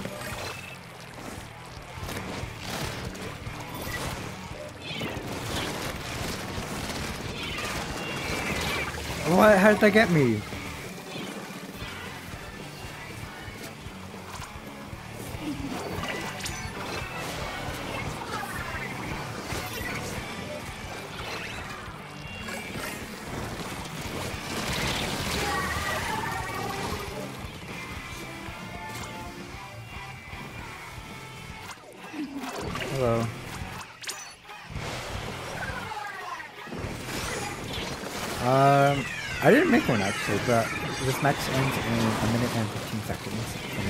What? How did that get me? Hello. I didn't make one actually, but this match ends in 1 minute and 15 seconds. And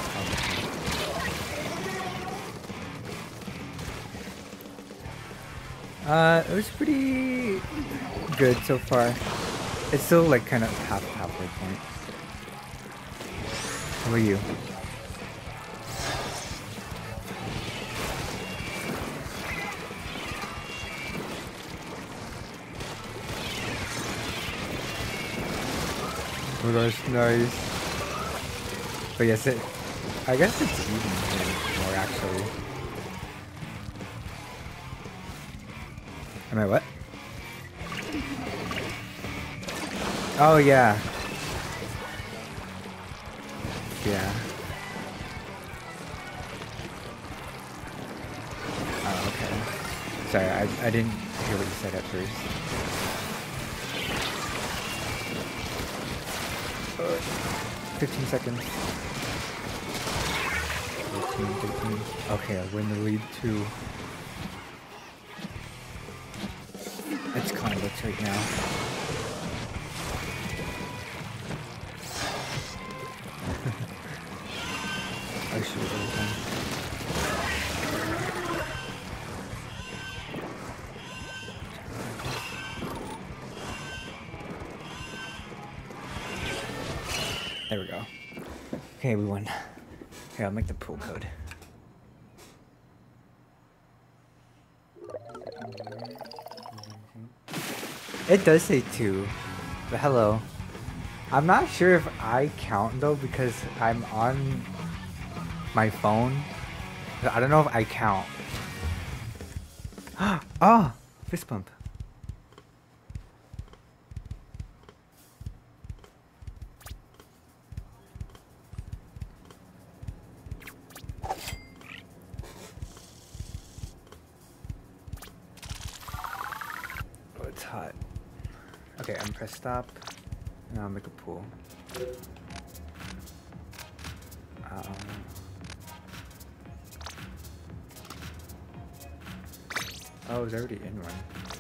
then it was pretty good so far. It's still like kind of halfway point. How about you? Oh gosh, nice. But yes, I guess it's even more actually. Am I what? Oh yeah. Yeah. Oh, okay. Sorry, I didn't hear what you said at first. 15 seconds. 13, 13. Okay, we're in the lead too. It's conflict right now. I should have done. There we go. Okay, we won. Here, I'll make the pool code. It does say 2, but hello. I'm not sure if I count though because I'm on my phone. I don't know if I count. Oh, fist bump. Oh, it's hot. Okay, I'm press stop. Now I'll make a pool. Oh, it was already in one.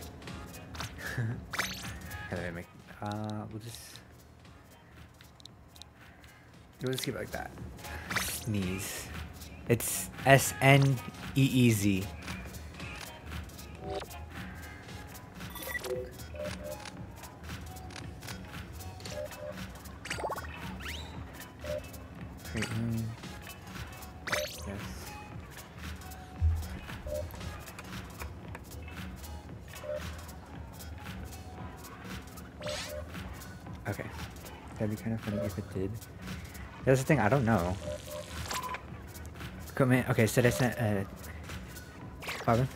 How do I make? We'll just keep it like that. Sneeze. It's SNEEZ. Yes. Okay. That'd be kind of funny if it did. That's the thing, I don't know. Come in. Okay, so I sent Pardon?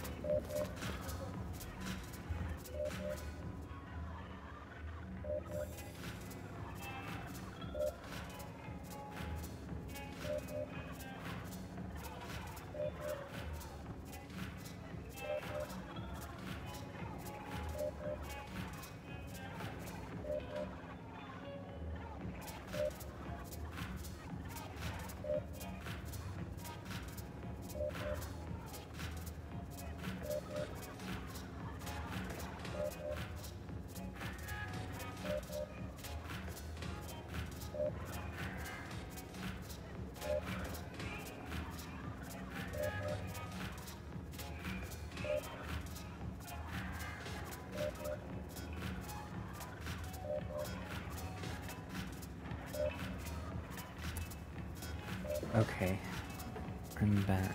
Okay, I'm back.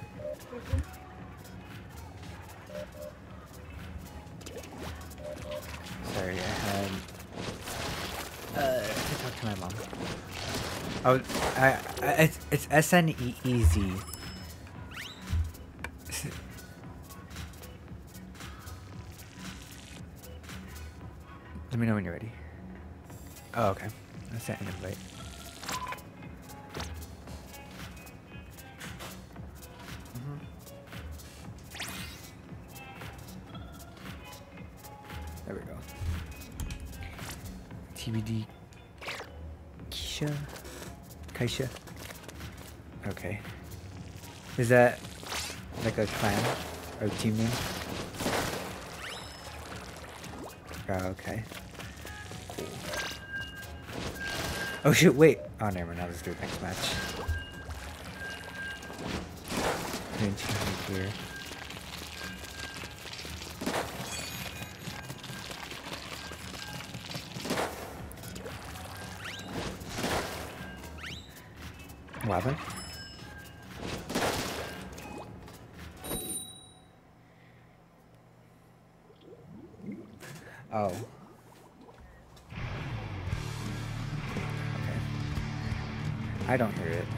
Sorry, I had to talk to my mom. Oh, it's SNEEZ. Let me know when you're ready. Oh, okay. I sent an invite. There we go. TBD Kaisha. Okay. Is that like a clan or team name? Oh, okay. Cool. Oh shoot, wait. Oh, never mind. I'll just do it next match. Didn't change it here. What happened? Oh. Okay. I don't hear it.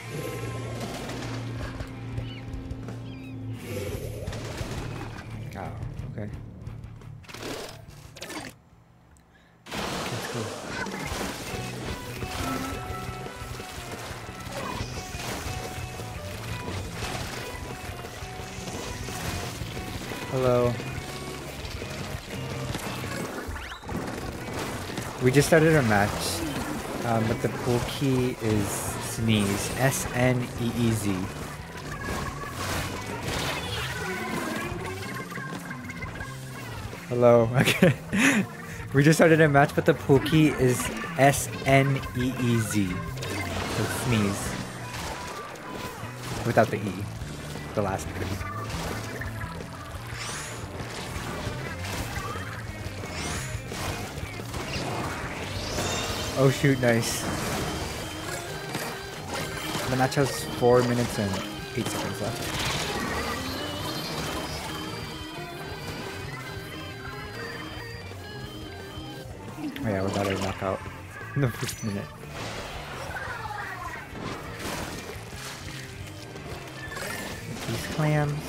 Oh, okay. That's cool. Hello. We just started our match. But the pool key is sneeze. S-N-E-E-Z. Hello. Okay. We just started a match, but the pool key is S-N-E-E-Z. So sneeze. Without the E. The last E. Oh shoot, nice. The match has 4 minutes and 8 seconds left. Oh yeah, we're about to knock out in the first minute. These clams.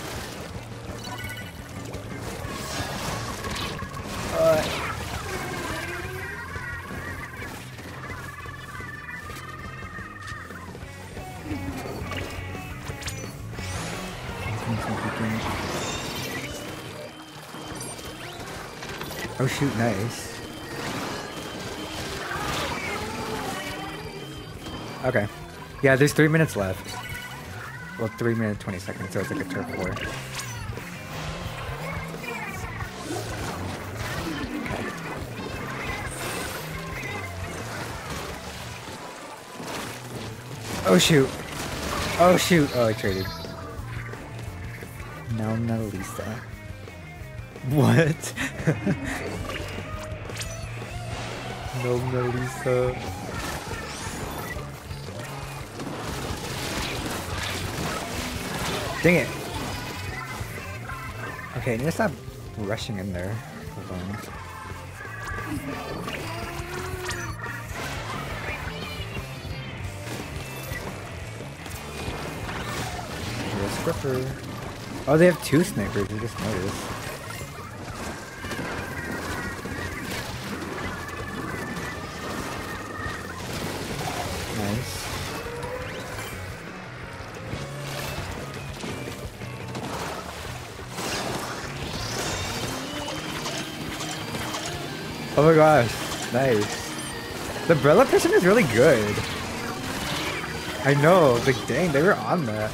Oh shoot, nice. Okay. Yeah, there's 3 minutes left. Well, 3 minutes, 20 seconds, so it's like a turf war. Okay. Oh shoot. Oh shoot. Oh, I traded. Mona Lisa. What? Mona Lisa. Dang it. Okay, I need to stop rushing in there. Hold on. Here's Squiffer. Oh, they have 2 snipers, I just noticed. Nice. Oh my gosh, nice. The umbrella person is really good. I know, like dang, they were on that.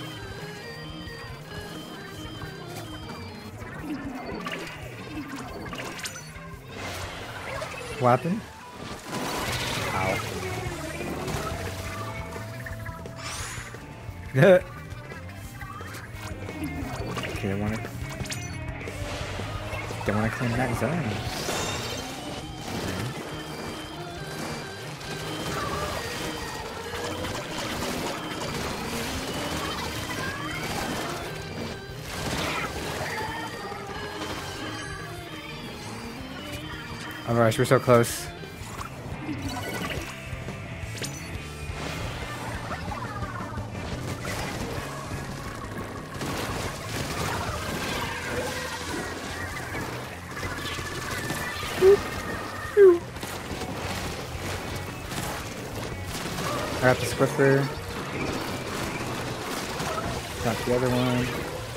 What happened? Ow. Okay, they wanna claim that zone. Oh my gosh, we're so close. I got the Squiffer. Got the other one.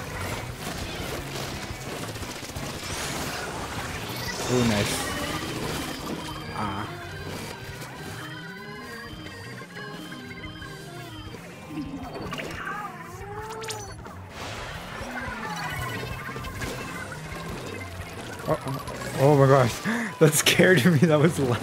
Ooh, nice. Ah. Oh my gosh, that scared me, that was loud.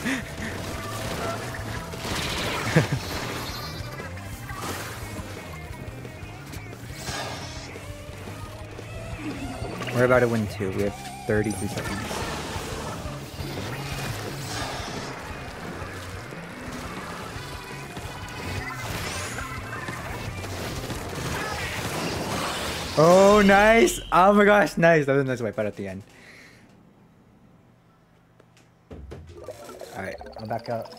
We're about to win 2, we have 33 seconds. Oh, nice! Oh my gosh, nice! That was a nice wipe out at the end. Alright, I'll back up.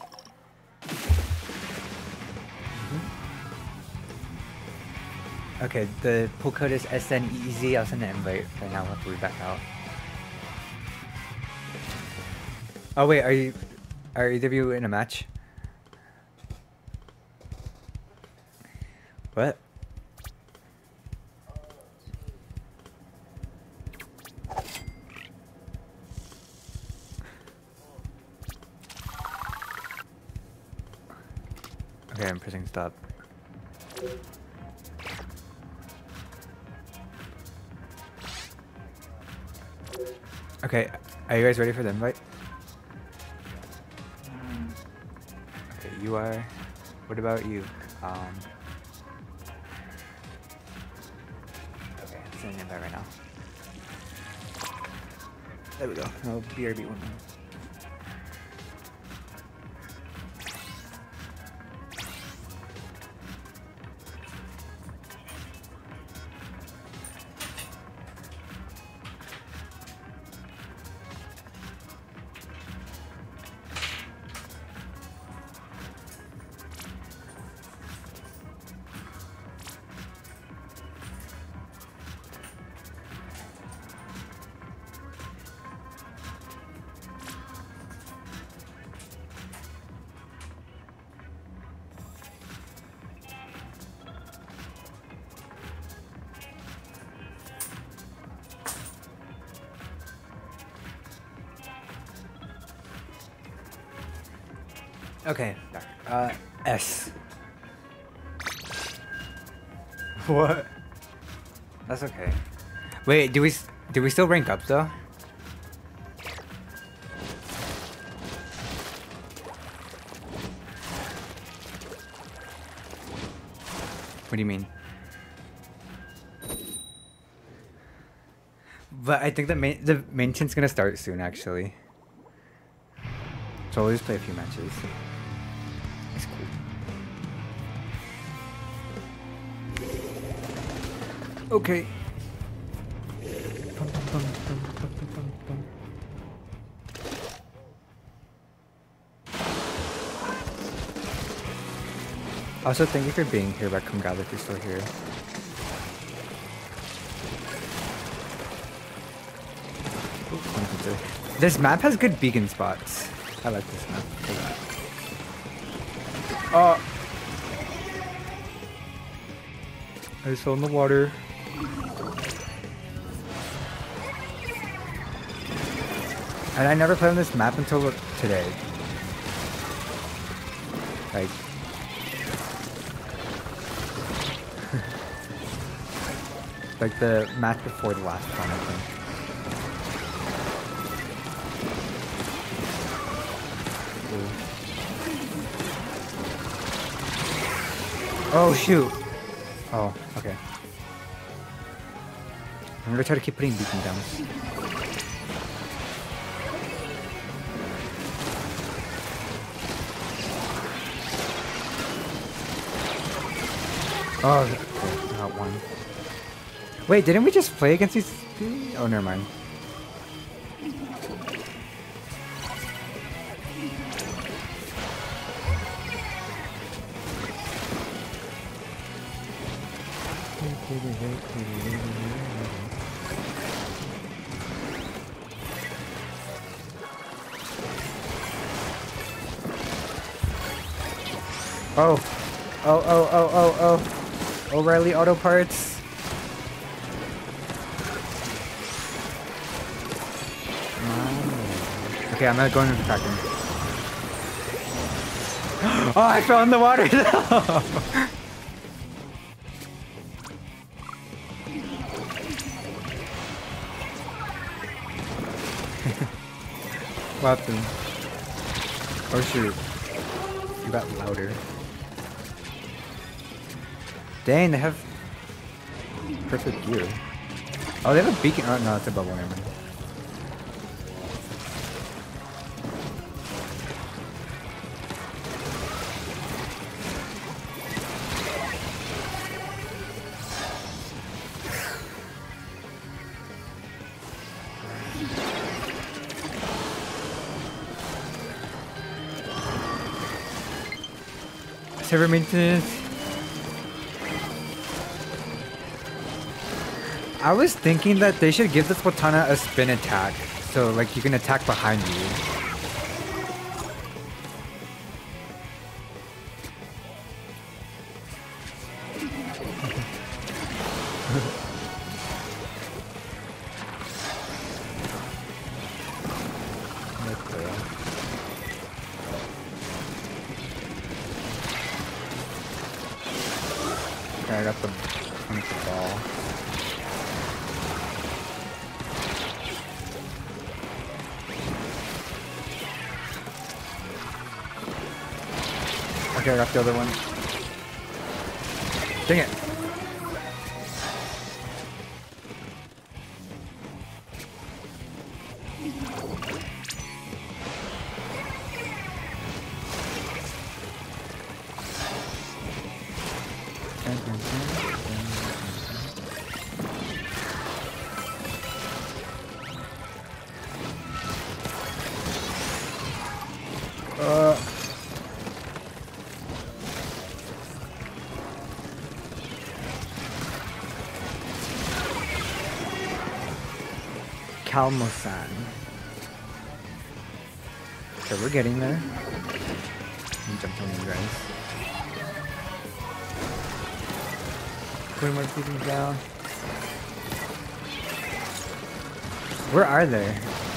Okay, the pull code is SNEEZ. I'll send an invite right now after we back out. Oh wait, are either of you in a match? What? Okay, I'm pressing stop. Okay, are you guys ready for the invite? Okay, you are. What about you? Okay, I'm sending an invite right now. There we go. No, BRB one more. Okay, S. What? That's okay. Wait, do we still rank up though? What do you mean? But I think the main team's gonna start soon actually. So we'll just play a few matches. It's cool. Okay. Also, thank you for being here, Raccoon God, if you're still here. This map has good beacon spots. I like this map. Oh! I just fell in the water. And I never played on this map until today. Like... like the match before the last one, I think. Oh shoot! Oh, okay. I'm gonna try to keep putting beacon down. Oh, okay, not one. Wait, didn't we just play against these? Oh, never mind. Oh, oh. O'Reilly Auto Parts. Okay, I'm not going into tracking. Oh, I fell in the water though! What happened? Oh shoot. You got louder. Dang, they have perfect gear. Oh, they have a beacon. Oh, no, it's a bubble. Never mind. Server maintenance. I was thinking that they should give the Splatana a spin attack, so like you can attack behind you. Okay, I got the ball. Okay, I got the other one. Dang it. Kalmo-san. So we're getting there. I'm jumping on you guys. Putting more pieces down. Where are they?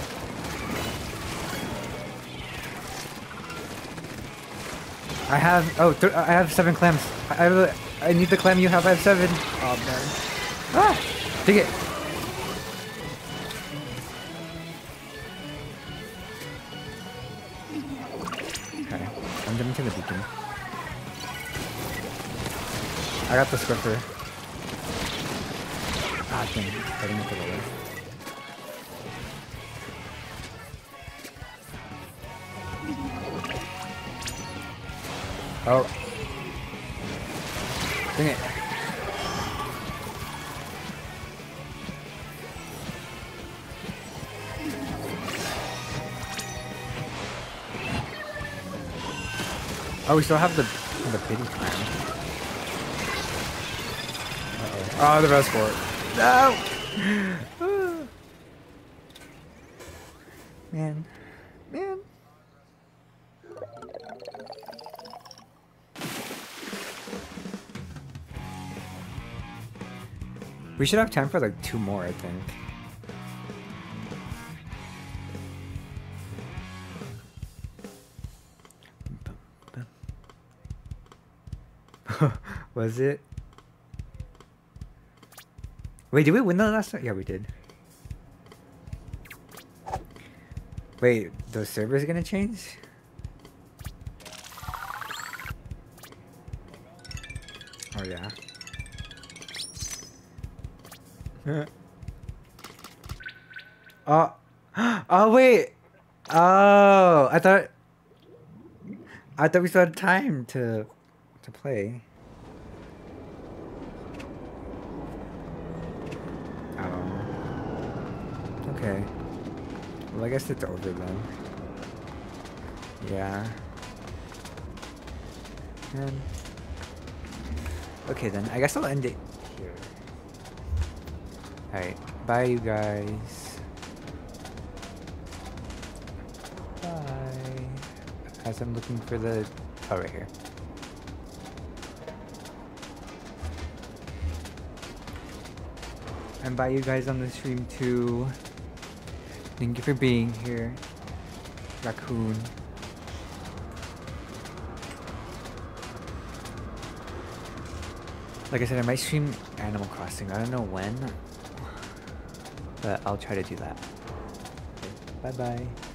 I have I have 7 clams. I need the clam you have. I have 7. Oh man. Ah! Dig it. Okay. I'm getting to the beacon. I got the scripper. Ah dang, heading into the way. Oh. Dang it. Oh, we still have the pity clan. Uh-oh. Oh, the best for it. No! Man. Man. We should have time for like 2 more, I think. Was it? Wait, did we win the last time? Yeah, we did. Wait, those servers are gonna change? Oh yeah. Oh. Oh wait. Oh, I thought we still had time to play. Oh. Okay. Well, I guess it's over then. Yeah. And okay then. I guess I'll end it here. Alright. Bye you guys. Bye. As I'm looking for the... Oh, right here. And bye you guys on the stream too. Thank you for being here. Raccoon. Like I said, I might stream Animal Crossing. I don't know when. But I'll try to do that. Okay, bye bye.